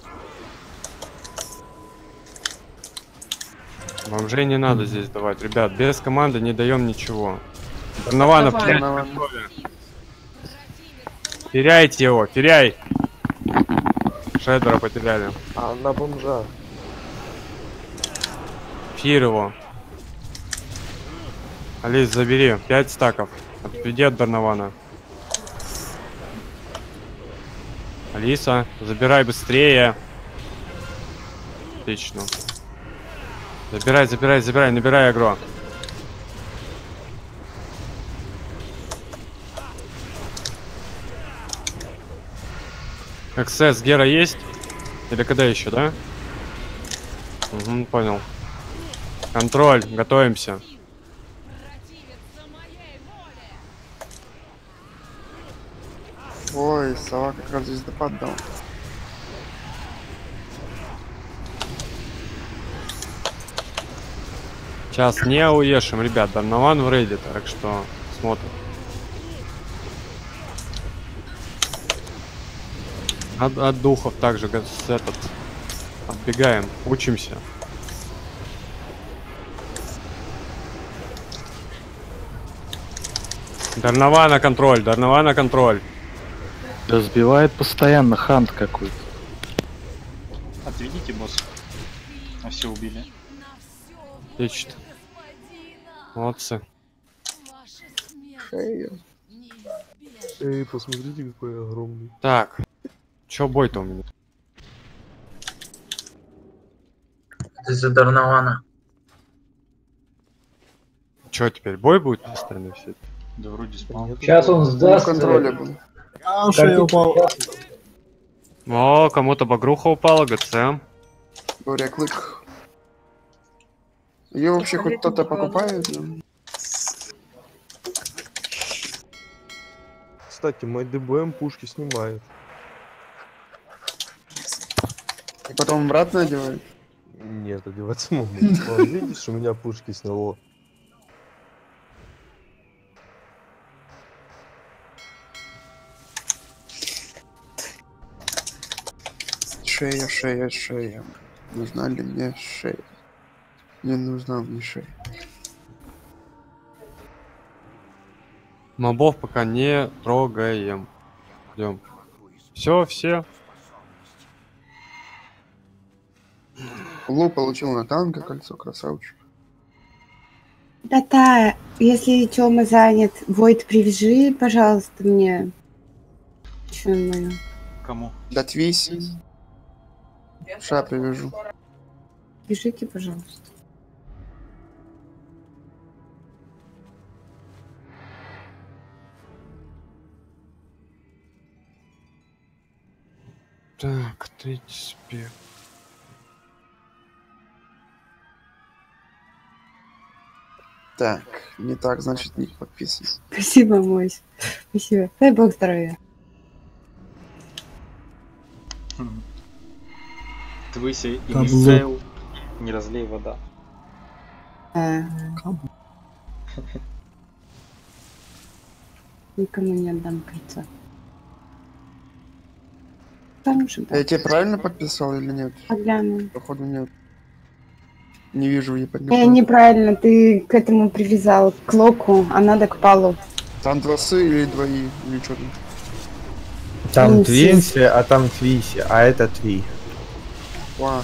Speaker 1: Бомжей не надо здесь давать. Ребят, без команды не даем ничего. Навана, теряйте его, теряй. Шедера потеряли.
Speaker 9: А на бомжа.
Speaker 1: Фир его. Алис, забери. 5 стаков. Отведи от Дарнована. Алиса, забирай быстрее. Отлично. Забирай, забирай, забирай, набирай агро. Эксцесс, Гера есть? Или когда еще, да? Угу, понял. Контроль, готовимся.
Speaker 7: Ой, сова как раз звездопад дал.
Speaker 1: Сейчас не уешим, ребят. Дарнован в рейде, так что смотрим. От духов также этот отбегаем, учимся. Дарнована контроль, Дарнована контроль.
Speaker 11: Да сбивает постоянно хант какой-то.
Speaker 5: Отведите босса. А все убили.
Speaker 1: Отлично. Молодцы.
Speaker 9: Эй, посмотрите, какой огромный.
Speaker 1: Так. Чё бой-то у меня?
Speaker 16: Это из-за Дарнована.
Speaker 1: Чё теперь, бой будет постоянно все?
Speaker 5: Да вроде спал.
Speaker 15: Сейчас он сдаст.
Speaker 7: Контроля был.
Speaker 12: Я упал.
Speaker 1: О, кому-то багруха упала, ГЦ.
Speaker 7: Говоря, клык. Ее вообще хоть кто-то покупает?
Speaker 9: Кстати, мой ДБМ пушки снимает.
Speaker 7: И потом обратно одевает?
Speaker 9: Нет, одевать самому. Вон, видишь, у меня пушки сняло.
Speaker 7: Шея, шея, шея. Нужна ли мне шея? Не нужна мне шея.
Speaker 1: Мобов пока не трогаем. Идем. Все.
Speaker 7: Лу получил на танка кольцо, красавчик.
Speaker 2: Да, если Тёма занят, Войт, привяжи, пожалуйста, мне. Чё мою?
Speaker 5: Кому?
Speaker 7: Дать весь. Ша привяжу.
Speaker 2: Пишите, пожалуйста.
Speaker 1: Так, третий спек.
Speaker 7: Так, не так, значит, ник подписан.
Speaker 2: Спасибо, Мось. Спасибо. Дай бог здоровья.
Speaker 5: Твыся и Мисейл, не разлей вода.
Speaker 2: Никому не отдам кольцо. Там же, да.
Speaker 7: Я тебе правильно подписал или нет?
Speaker 2: Погляну.
Speaker 7: Походу нет. Не вижу, не подписал.
Speaker 2: Неправильно, ты к этому привязал, к локу, а надо к палу.
Speaker 7: Там 2 сы или 2 и, или что там?
Speaker 10: Там Твинси, а там Твиси, а это Тви.
Speaker 7: О,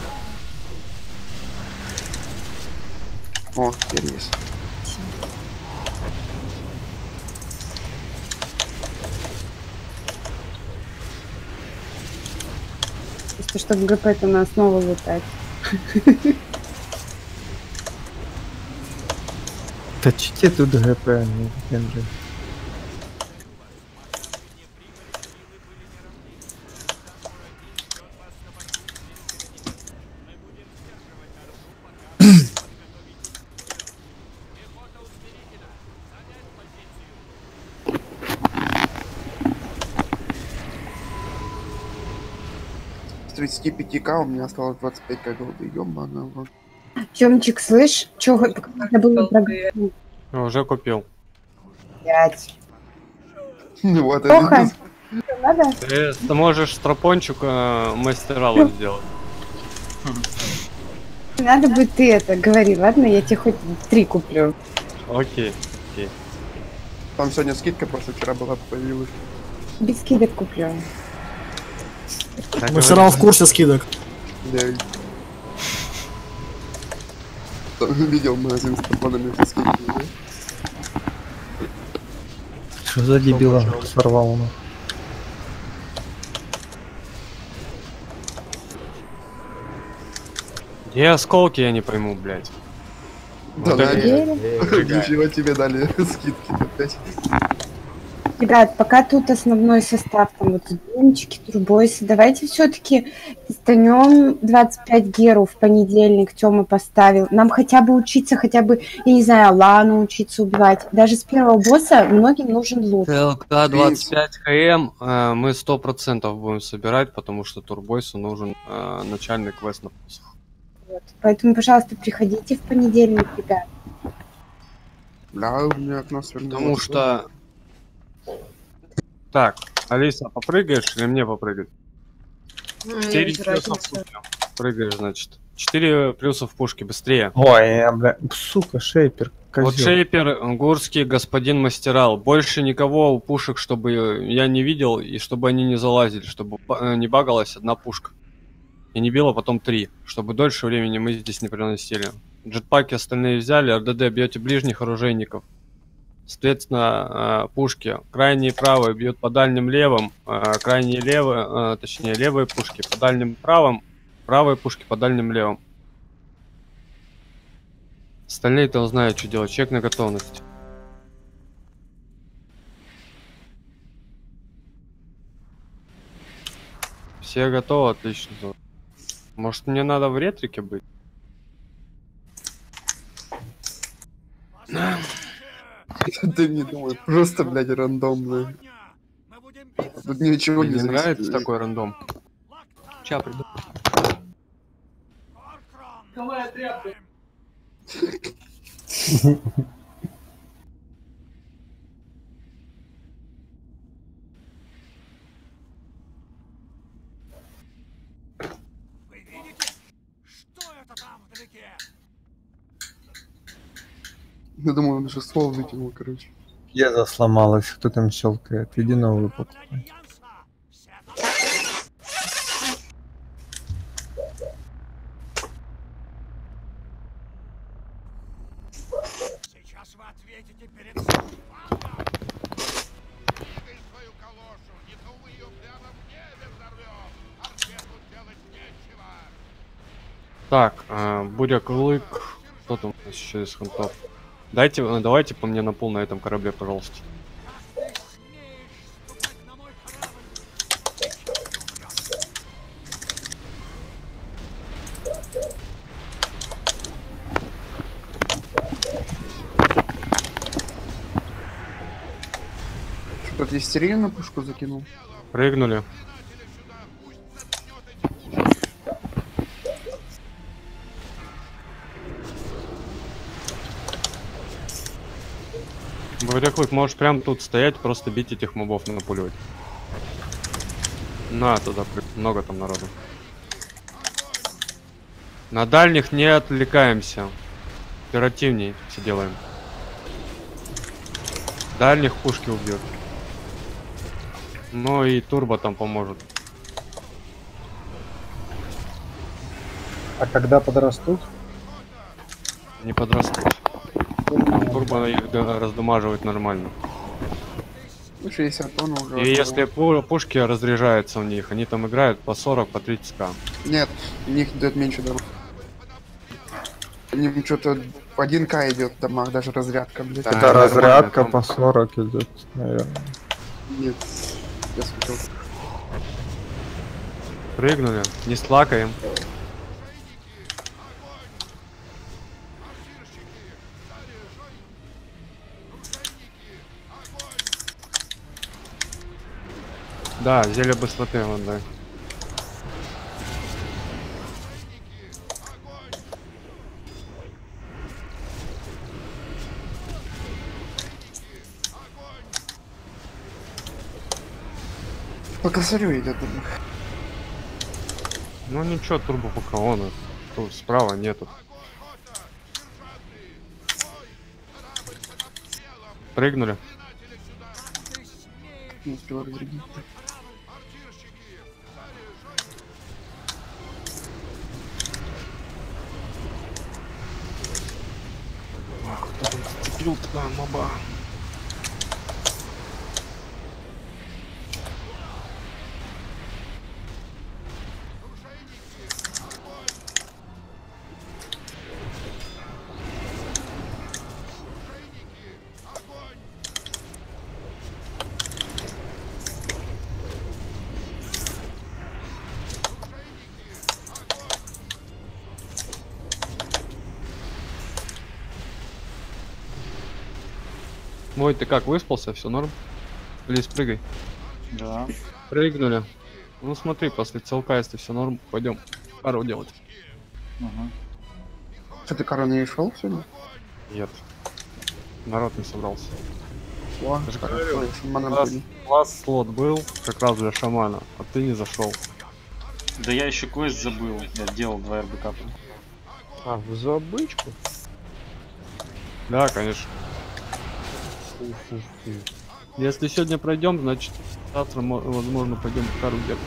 Speaker 7: теперь есть.
Speaker 2: Просто чтобы ГП-то на основу летать.
Speaker 10: Точите тут ГП, не держи.
Speaker 7: С 35к у меня осталось 25к голды. Ёбаный в рот.
Speaker 2: Тёмчик, слышь, чё забыл про...
Speaker 1: Уже купил.
Speaker 2: 5.
Speaker 7: Вот
Speaker 2: Плохо? Надо?
Speaker 1: Ты можешь стропончик мастералу сделать.
Speaker 2: Надо будет ты это, говори, ладно? Я тебе хоть 3 куплю.
Speaker 1: Окей.
Speaker 7: Там сегодня скидка просто вчера была, появилась.
Speaker 2: Без скидок куплю.
Speaker 8: Мастерал в курсе скидок.
Speaker 7: Да. Видел магазин с топонами со скидками, да?
Speaker 10: Что за дебила сорвал он?
Speaker 1: Где осколки, я не пойму, блядь.
Speaker 7: Да,
Speaker 1: Вот это-
Speaker 7: для чего тебе дали скидки опять?
Speaker 2: Ребят, пока тут основной состав, там вот дымчики, турбойсы, давайте все-таки станем 25 геру в понедельник, Тёма поставил. Нам хотя бы учиться, хотя бы, я не знаю, Лану учиться убивать. Даже с первого босса многим нужен лут.
Speaker 1: ТЛК 25 КМ мы 100% будем собирать, потому что турбойсу нужен начальный квест на боссах.
Speaker 2: Вот. Поэтому, пожалуйста, приходите в понедельник, ребят.
Speaker 7: Да, у меня окно свернулось.
Speaker 1: Потому что... Так, Алиса, попрыгаешь или мне попрыгать? 4 плюса в пушке. Прыгаешь, значит. 4 плюса в пушке, быстрее.
Speaker 10: Ой, бля, сука, шейпер.
Speaker 1: Вот
Speaker 10: козёл.
Speaker 1: шейпер, Гурский, господин мастерал. Больше никого у пушек, чтобы я не видел, и чтобы они не залазили, чтобы не багалась одна пушка. И не било потом 3, чтобы дольше времени мы здесь не приносили. Джетпаки остальные взяли, РДД бьете ближних оружейников. Соответственно, пушки крайние правые бьют по дальним левым, крайние левые, точнее левые пушки по дальним правым, правые пушки по дальним левым. Остальные-то знают, что делать. Чек на готовность. Все готовы? Отлично. Может, мне надо в ретрике быть?
Speaker 7: Ты не думай, просто, блядь, рандомно. Тут ничего
Speaker 1: Мне
Speaker 7: не
Speaker 1: не нравится
Speaker 7: зависит.
Speaker 1: такой рандом. Ща приду.
Speaker 7: Я думаю, он уже ствол выкинул, короче.
Speaker 10: Я сломалась, кто там щелкает. Иди новую покупай.
Speaker 1: Так, Буряк Лык. Кто там у нас еще из хантов? Давайте по мне на пол на этом корабле, пожалуйста.
Speaker 7: Тут истерию на пушку закинул.
Speaker 1: Прыгнули. Буряклык, можешь прям тут стоять, просто бить этих мобов, напуливать. На, туда много там народу. На дальних не отвлекаемся. Оперативней все делаем. Дальних пушки убьет. Ну и турбо там поможет.
Speaker 12: А когда подрастут?
Speaker 1: Не подрастут. Турбо их раздамаживает нормально.
Speaker 7: 60 тонн уже.
Speaker 1: И если пушки разряжаются у них, они там играют по 40, по 30к.
Speaker 7: Нет, у них идет меньше дамаг. У них что-то 1к идет дамаг, даже разрядка, блядь.
Speaker 10: Это разрядка по 40 идет, наверное.
Speaker 7: Нет, я смотрел.
Speaker 1: Прыгнули, не слакаем. Да, зелье быстроты он, да.
Speaker 7: По косарю идет.
Speaker 1: Ну ничего, турбо пока он. Тут справа нету. Прыгнули.
Speaker 7: Не успел разрядить.
Speaker 1: Кто там зацепил-то моба? Мой, ты как, выспался? Все норм? Лиз, прыгай.
Speaker 5: Да.
Speaker 1: Прыгнули. Ну смотри, после целка, если все норм, пойдем пару делать.
Speaker 5: Угу.
Speaker 7: Что, ты корону не шел сегодня?
Speaker 1: Нет. Народ не собрался.
Speaker 7: О,
Speaker 1: Даже класс слот был как раз для шамана, а ты не зашел.
Speaker 5: Да я еще квест забыл. Я делал 2 РБК.
Speaker 9: А, в забычку?
Speaker 1: Да, конечно. Если сегодня пройдем, значит завтра возможно пойдем в кару где-то.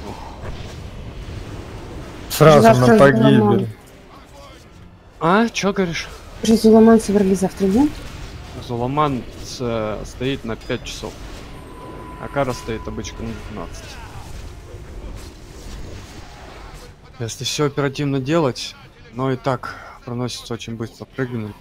Speaker 10: Сразу
Speaker 2: Завтра
Speaker 10: на погибель.
Speaker 1: А, чё говоришь?
Speaker 2: Зуламан собрали завтра, да?
Speaker 1: Зуламан стоит на 5 часов. А кара стоит обычно на 12. Если все оперативно делать, но и так проносится очень быстро. Прыгнули.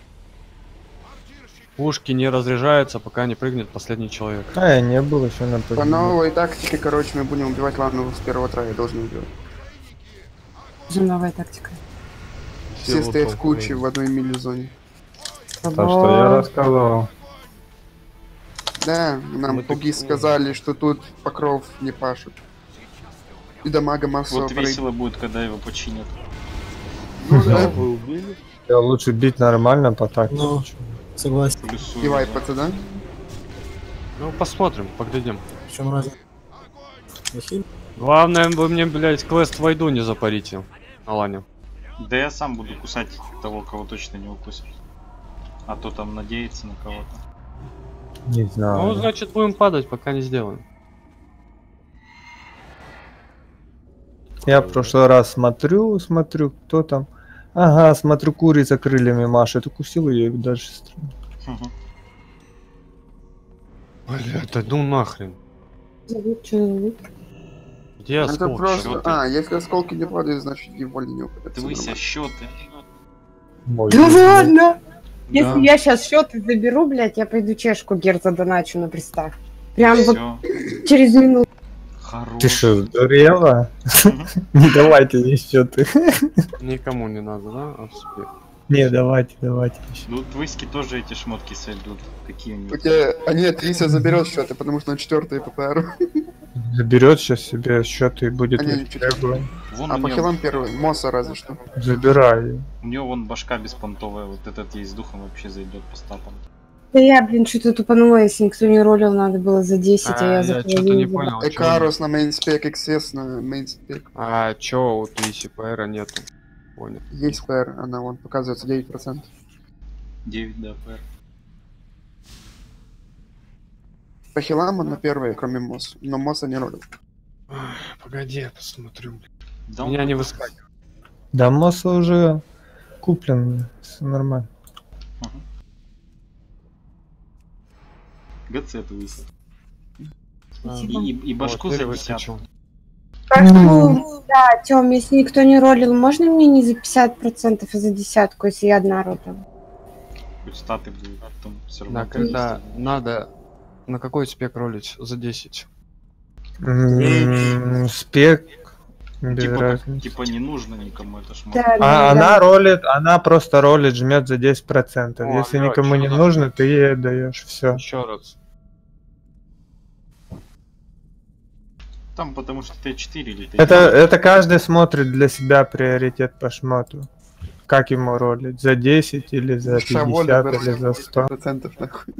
Speaker 1: Пушки не разряжаются, пока не прыгнет последний человек.
Speaker 10: А, я не был еще на
Speaker 7: По
Speaker 10: погибель.
Speaker 7: новой тактике, короче, мы будем убивать лавну с первого трая, должны убивать.
Speaker 2: Уже новая тактика.
Speaker 7: Все стоят в куче в одной мили-зоне.
Speaker 10: Так что я рассказал.
Speaker 7: Да, нам пуги сказали, что тут покров не пашут. И дамага массово.
Speaker 5: Вот весело будет, когда его починят.
Speaker 7: Ну да.
Speaker 9: Вы убили?
Speaker 10: Я лучше бить нормально по так.
Speaker 12: Ну, согласен.
Speaker 7: И вайпаться, да?
Speaker 1: Ну посмотрим, поглядим.
Speaker 12: В чем разница?
Speaker 1: Главное, вы мне, блядь, квест войду не запарите. Алане.
Speaker 5: Да я сам буду кусать того, кого точно не укусит. А то там надеяться на кого-то.
Speaker 10: Не знаю.
Speaker 1: Ну, значит, будем падать, пока не сделаем.
Speaker 10: Я в прошлый раз смотрю, кто там. Ага, смотрю, курица крыльями машет. Укусил ее и дальше стрелял.
Speaker 1: Блядь, да ну нахрен. Где
Speaker 7: Это
Speaker 1: осколки?
Speaker 7: просто... А, если осколки не падают, значит и воли не упадет.
Speaker 5: Дивися, счеты.
Speaker 2: Да ладно! Если я сейчас счеты заберу, блядь, я пойду чешку Герца доначу на приставку. Прям вот через минуту.
Speaker 10: Ты что, сдурела? Не давайте еще ты.
Speaker 1: Никому не надо, да? А себе.
Speaker 10: Не, давайте еще.
Speaker 5: Ну, твиски тоже эти шмотки сойдут. Какие они?
Speaker 7: У тебя... А нет, Лися заберет счеты, потому что он 4-й ППР.
Speaker 10: Заберет сейчас себе счет и будет.
Speaker 7: А, не,
Speaker 5: Вон
Speaker 7: а
Speaker 5: у
Speaker 7: по
Speaker 5: него-
Speaker 7: хилам первый, Моса разве что.
Speaker 10: Забираю.
Speaker 5: У него вон башка беспонтовая, вот этот ей с духом вообще зайдет по статам.
Speaker 2: Да я, блин, что-то тупанула, если никто не ролил, надо было за 10, а я за
Speaker 1: я что-то не понял. чё-
Speaker 7: Экарус на мейнспек, XS на мейнспек.
Speaker 1: А чё у Твиси ПР нету? Понял.
Speaker 7: Есть ПР, она вон показывается 9%.
Speaker 5: 9 ДПР.
Speaker 7: По хилам он на первый, кроме Мос. Но Моса не ролил.
Speaker 1: Погоди, я посмотрю.
Speaker 5: Да
Speaker 1: Меня не выскакивает.
Speaker 10: Да, Моса уже куплен, все нормально.
Speaker 5: ГЦ твиси.
Speaker 2: Спасибо.
Speaker 5: И башку
Speaker 1: Вот,
Speaker 5: за
Speaker 1: ты
Speaker 5: 50.
Speaker 1: выскочил.
Speaker 2: Башку, да, Тём, если никто не ролил, можно мне не за 50%, а за десятку, если я одна ролила?
Speaker 5: Хоть статы будут, потом все равно.
Speaker 1: Да, когда надо... На какой спек ролить? За 10.
Speaker 10: Спек. Без
Speaker 5: Типа,
Speaker 10: разницы.
Speaker 5: типа не нужно никому это шмотка.
Speaker 2: Да,
Speaker 10: А она ролит, она просто ролит, жмет за 10%.
Speaker 1: О,
Speaker 10: Если
Speaker 1: да,
Speaker 10: никому не
Speaker 1: чё
Speaker 10: нужно, ты ей отдаешь. Все.
Speaker 1: Еще раз.
Speaker 5: Там потому что Т4 или Т4.
Speaker 10: Это каждый смотрит для себя приоритет по шмоту. Как ему ролить? За 10 или за 50 или за 100?
Speaker 7: 100% нахуй.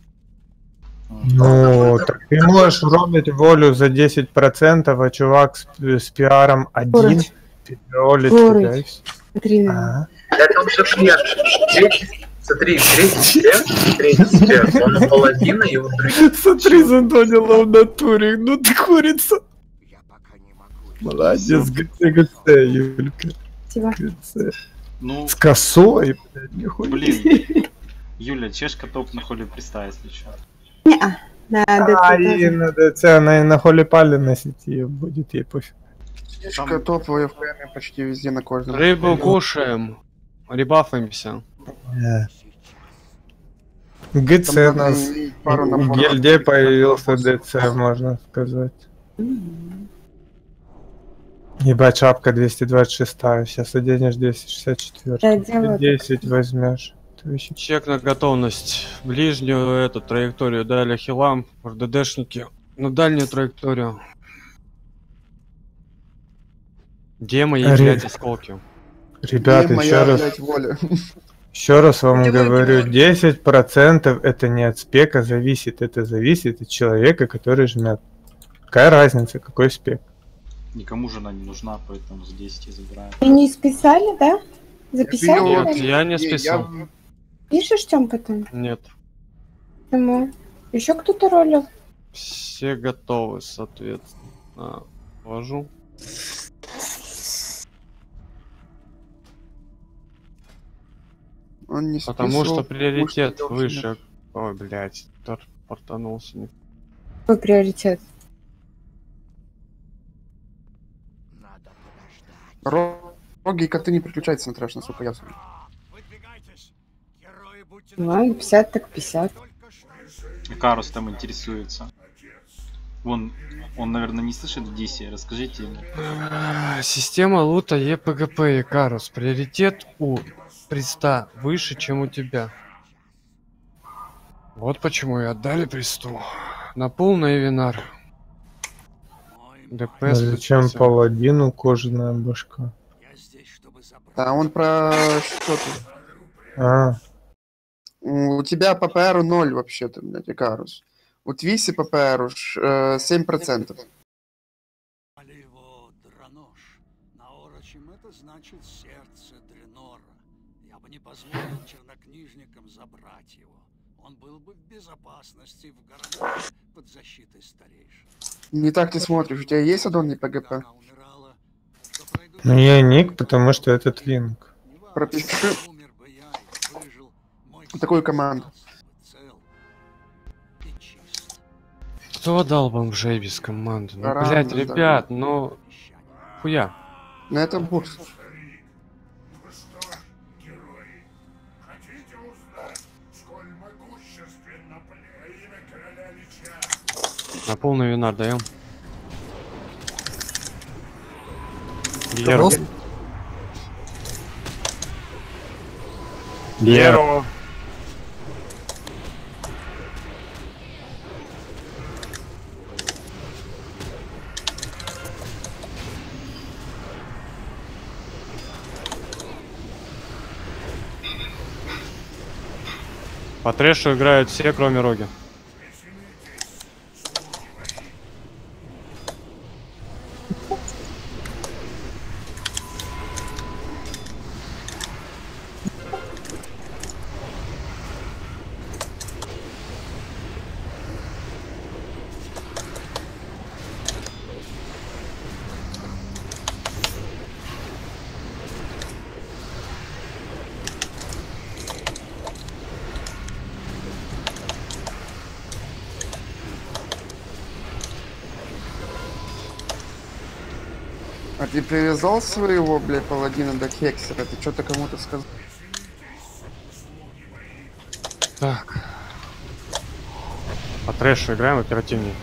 Speaker 10: Ну, так ты можешь ролить волю за 10%, а чувак с пиаром 1 ролит тебя и всё.
Speaker 16: Это он все клиент. Смотри, третий спек, он половина и у других.
Speaker 10: Смотри, Зантонила в натуре, ну ты курица. Молодец, ГЦ, Юлька. ГЦ.
Speaker 5: Ну,
Speaker 10: С косой, блядь, нихуя.
Speaker 5: блин. Юля, чешка топ на холе приста, если что.
Speaker 10: А, и на ДЦ, она и на холе пали носить ее будет, ей пофиг.
Speaker 7: Чешка топовая в ПМ почти везде на каждом.
Speaker 1: Рыбу кушаем. Ребафаемся.
Speaker 10: ГЦ у нас
Speaker 7: пару
Speaker 10: в
Speaker 7: наборов.
Speaker 10: гильдии появился ДЦ, можно сказать. Ебать, шапка 226, сейчас оденешь 264,
Speaker 2: Да, дело
Speaker 10: 10 возьмешь.
Speaker 1: Чек на готовность. Ближнюю эту траекторию дали хилам, РДДшники. На дальнюю траекторию. Где мои, блядь, осколки?
Speaker 10: Ребята, еще раз вам говорю, 10% это не от спека зависит, это зависит от человека, который жмет. Какая разница, какой спек?
Speaker 5: Никому жена не нужна, поэтому с 10 и забираем.
Speaker 2: Вы не списали, да? Записали?
Speaker 1: Нет, я не списал.
Speaker 2: Пишешь, Тём, потом?
Speaker 1: Нет.
Speaker 2: Почему? Еще кто-то ролил?
Speaker 1: Все готовы, соответственно. Ввожу.
Speaker 7: Он не
Speaker 1: Потому
Speaker 7: списывал,
Speaker 1: что приоритет
Speaker 7: потому что
Speaker 1: выше. Ой, блядь, портанулся.
Speaker 2: Какой приоритет?
Speaker 7: Роги и коты не переключаются на трэш, насколько я знаю.
Speaker 2: Ладно, 50 так 50.
Speaker 5: Карус там интересуется. Вон, он, наверное, не слышит Диси, расскажите ему.
Speaker 1: Система лута ЕПГП и Карус. Приоритет у приста выше, чем у тебя. Вот почему и отдали присту. На полный винар.
Speaker 10: А зачем паладину кожаная башка?
Speaker 7: А он про что тут?
Speaker 10: А,
Speaker 7: У тебя по ПРу 0 вообще-то, блядь, Икарус. У Твиси по ПРу 7%.
Speaker 18: Это значит сердце Дренора. Я бы не позволил чернокнижникам забрать его. Он был бы в безопасности в городах под защитой старейшин.
Speaker 7: Не так ты смотришь, у тебя есть аддонный ПГП?
Speaker 10: ну я ник, потому что это твинг.
Speaker 7: Пропиши такую команду.
Speaker 1: Кто дал бомжей без команды? Ну,
Speaker 7: Рано,
Speaker 1: блядь,
Speaker 7: да.
Speaker 1: ребят, ну... Хуя.
Speaker 7: На этом бурс.
Speaker 1: На полный винар даем. Геру. Геру. По трэшу играют все, кроме Роги.
Speaker 7: А ты привязал своего, блядь, паладина до Хексера? Ты что-то кому-то сказал?
Speaker 1: Так. По трэшу играем оперативнее.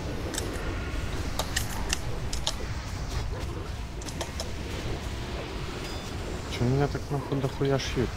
Speaker 1: Че меня так нахуй дохуя шьют?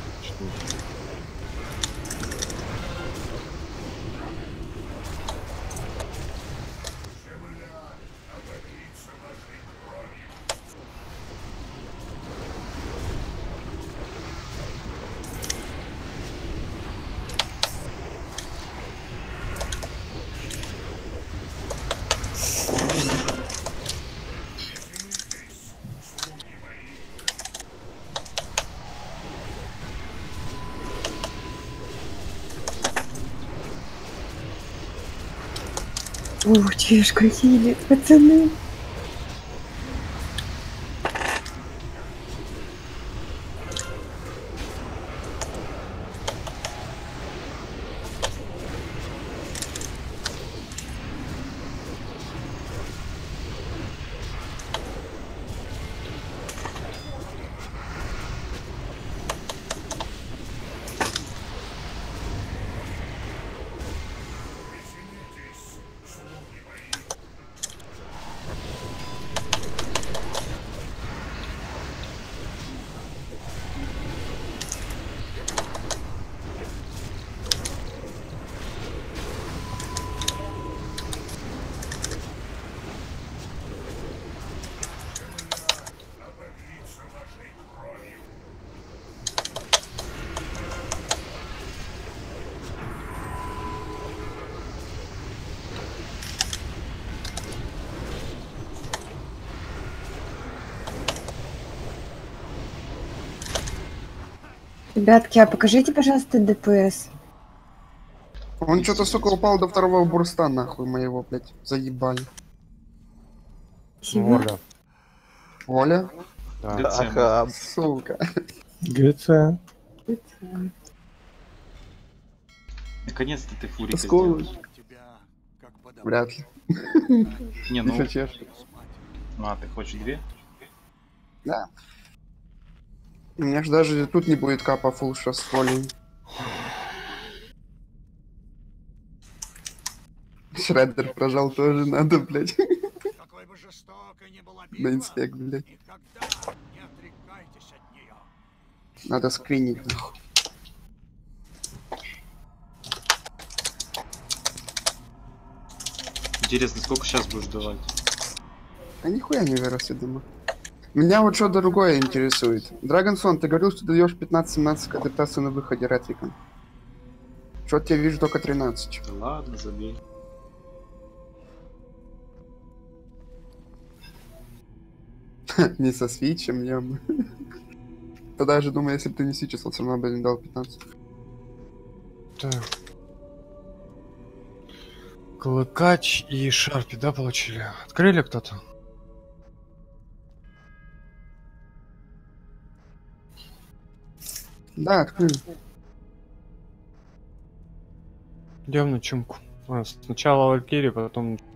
Speaker 2: Ух, чешка хилит, пацаны. Ребятки, а покажите, пожалуйста, ДПС.
Speaker 7: Он что-то, сука, упал до второго бурста, нахуй, моего, блядь. Заебали.
Speaker 1: Воля.
Speaker 7: Воля?
Speaker 1: Да.
Speaker 7: Ага, сука.
Speaker 10: ГЦ.
Speaker 5: Наконец-то ты фурика
Speaker 7: Скоро.
Speaker 5: сделал.
Speaker 7: Вряд ли.
Speaker 5: Не, ну...
Speaker 7: Еще чешешь.
Speaker 5: А, ты хочешь 2?
Speaker 7: Да. У меня же даже тут не будет капа фулша с волей. Шреддер прожал тоже надо, блядь. На инспект, блядь. Надо скринить, нахуй.
Speaker 5: Интересно, сколько сейчас будешь давать?
Speaker 7: А нихуя не вырос, я думаю. Меня вот что другое интересует. Драгонсон, ты говорил, что даешь 15-17 адаптацию на выходе ретриком. Что-то я вижу только 13.
Speaker 5: Да ладно, забей.
Speaker 7: Не со свитчем, ям. Тогда же думаю, если бы ты не свитчил, все равно бы не дал 15.
Speaker 1: Так. Клыкач и Шарпи, да, получили? Открыли кто-то?
Speaker 7: Да, открыли.
Speaker 1: Идем на чумку. Сначала Валькирия, потом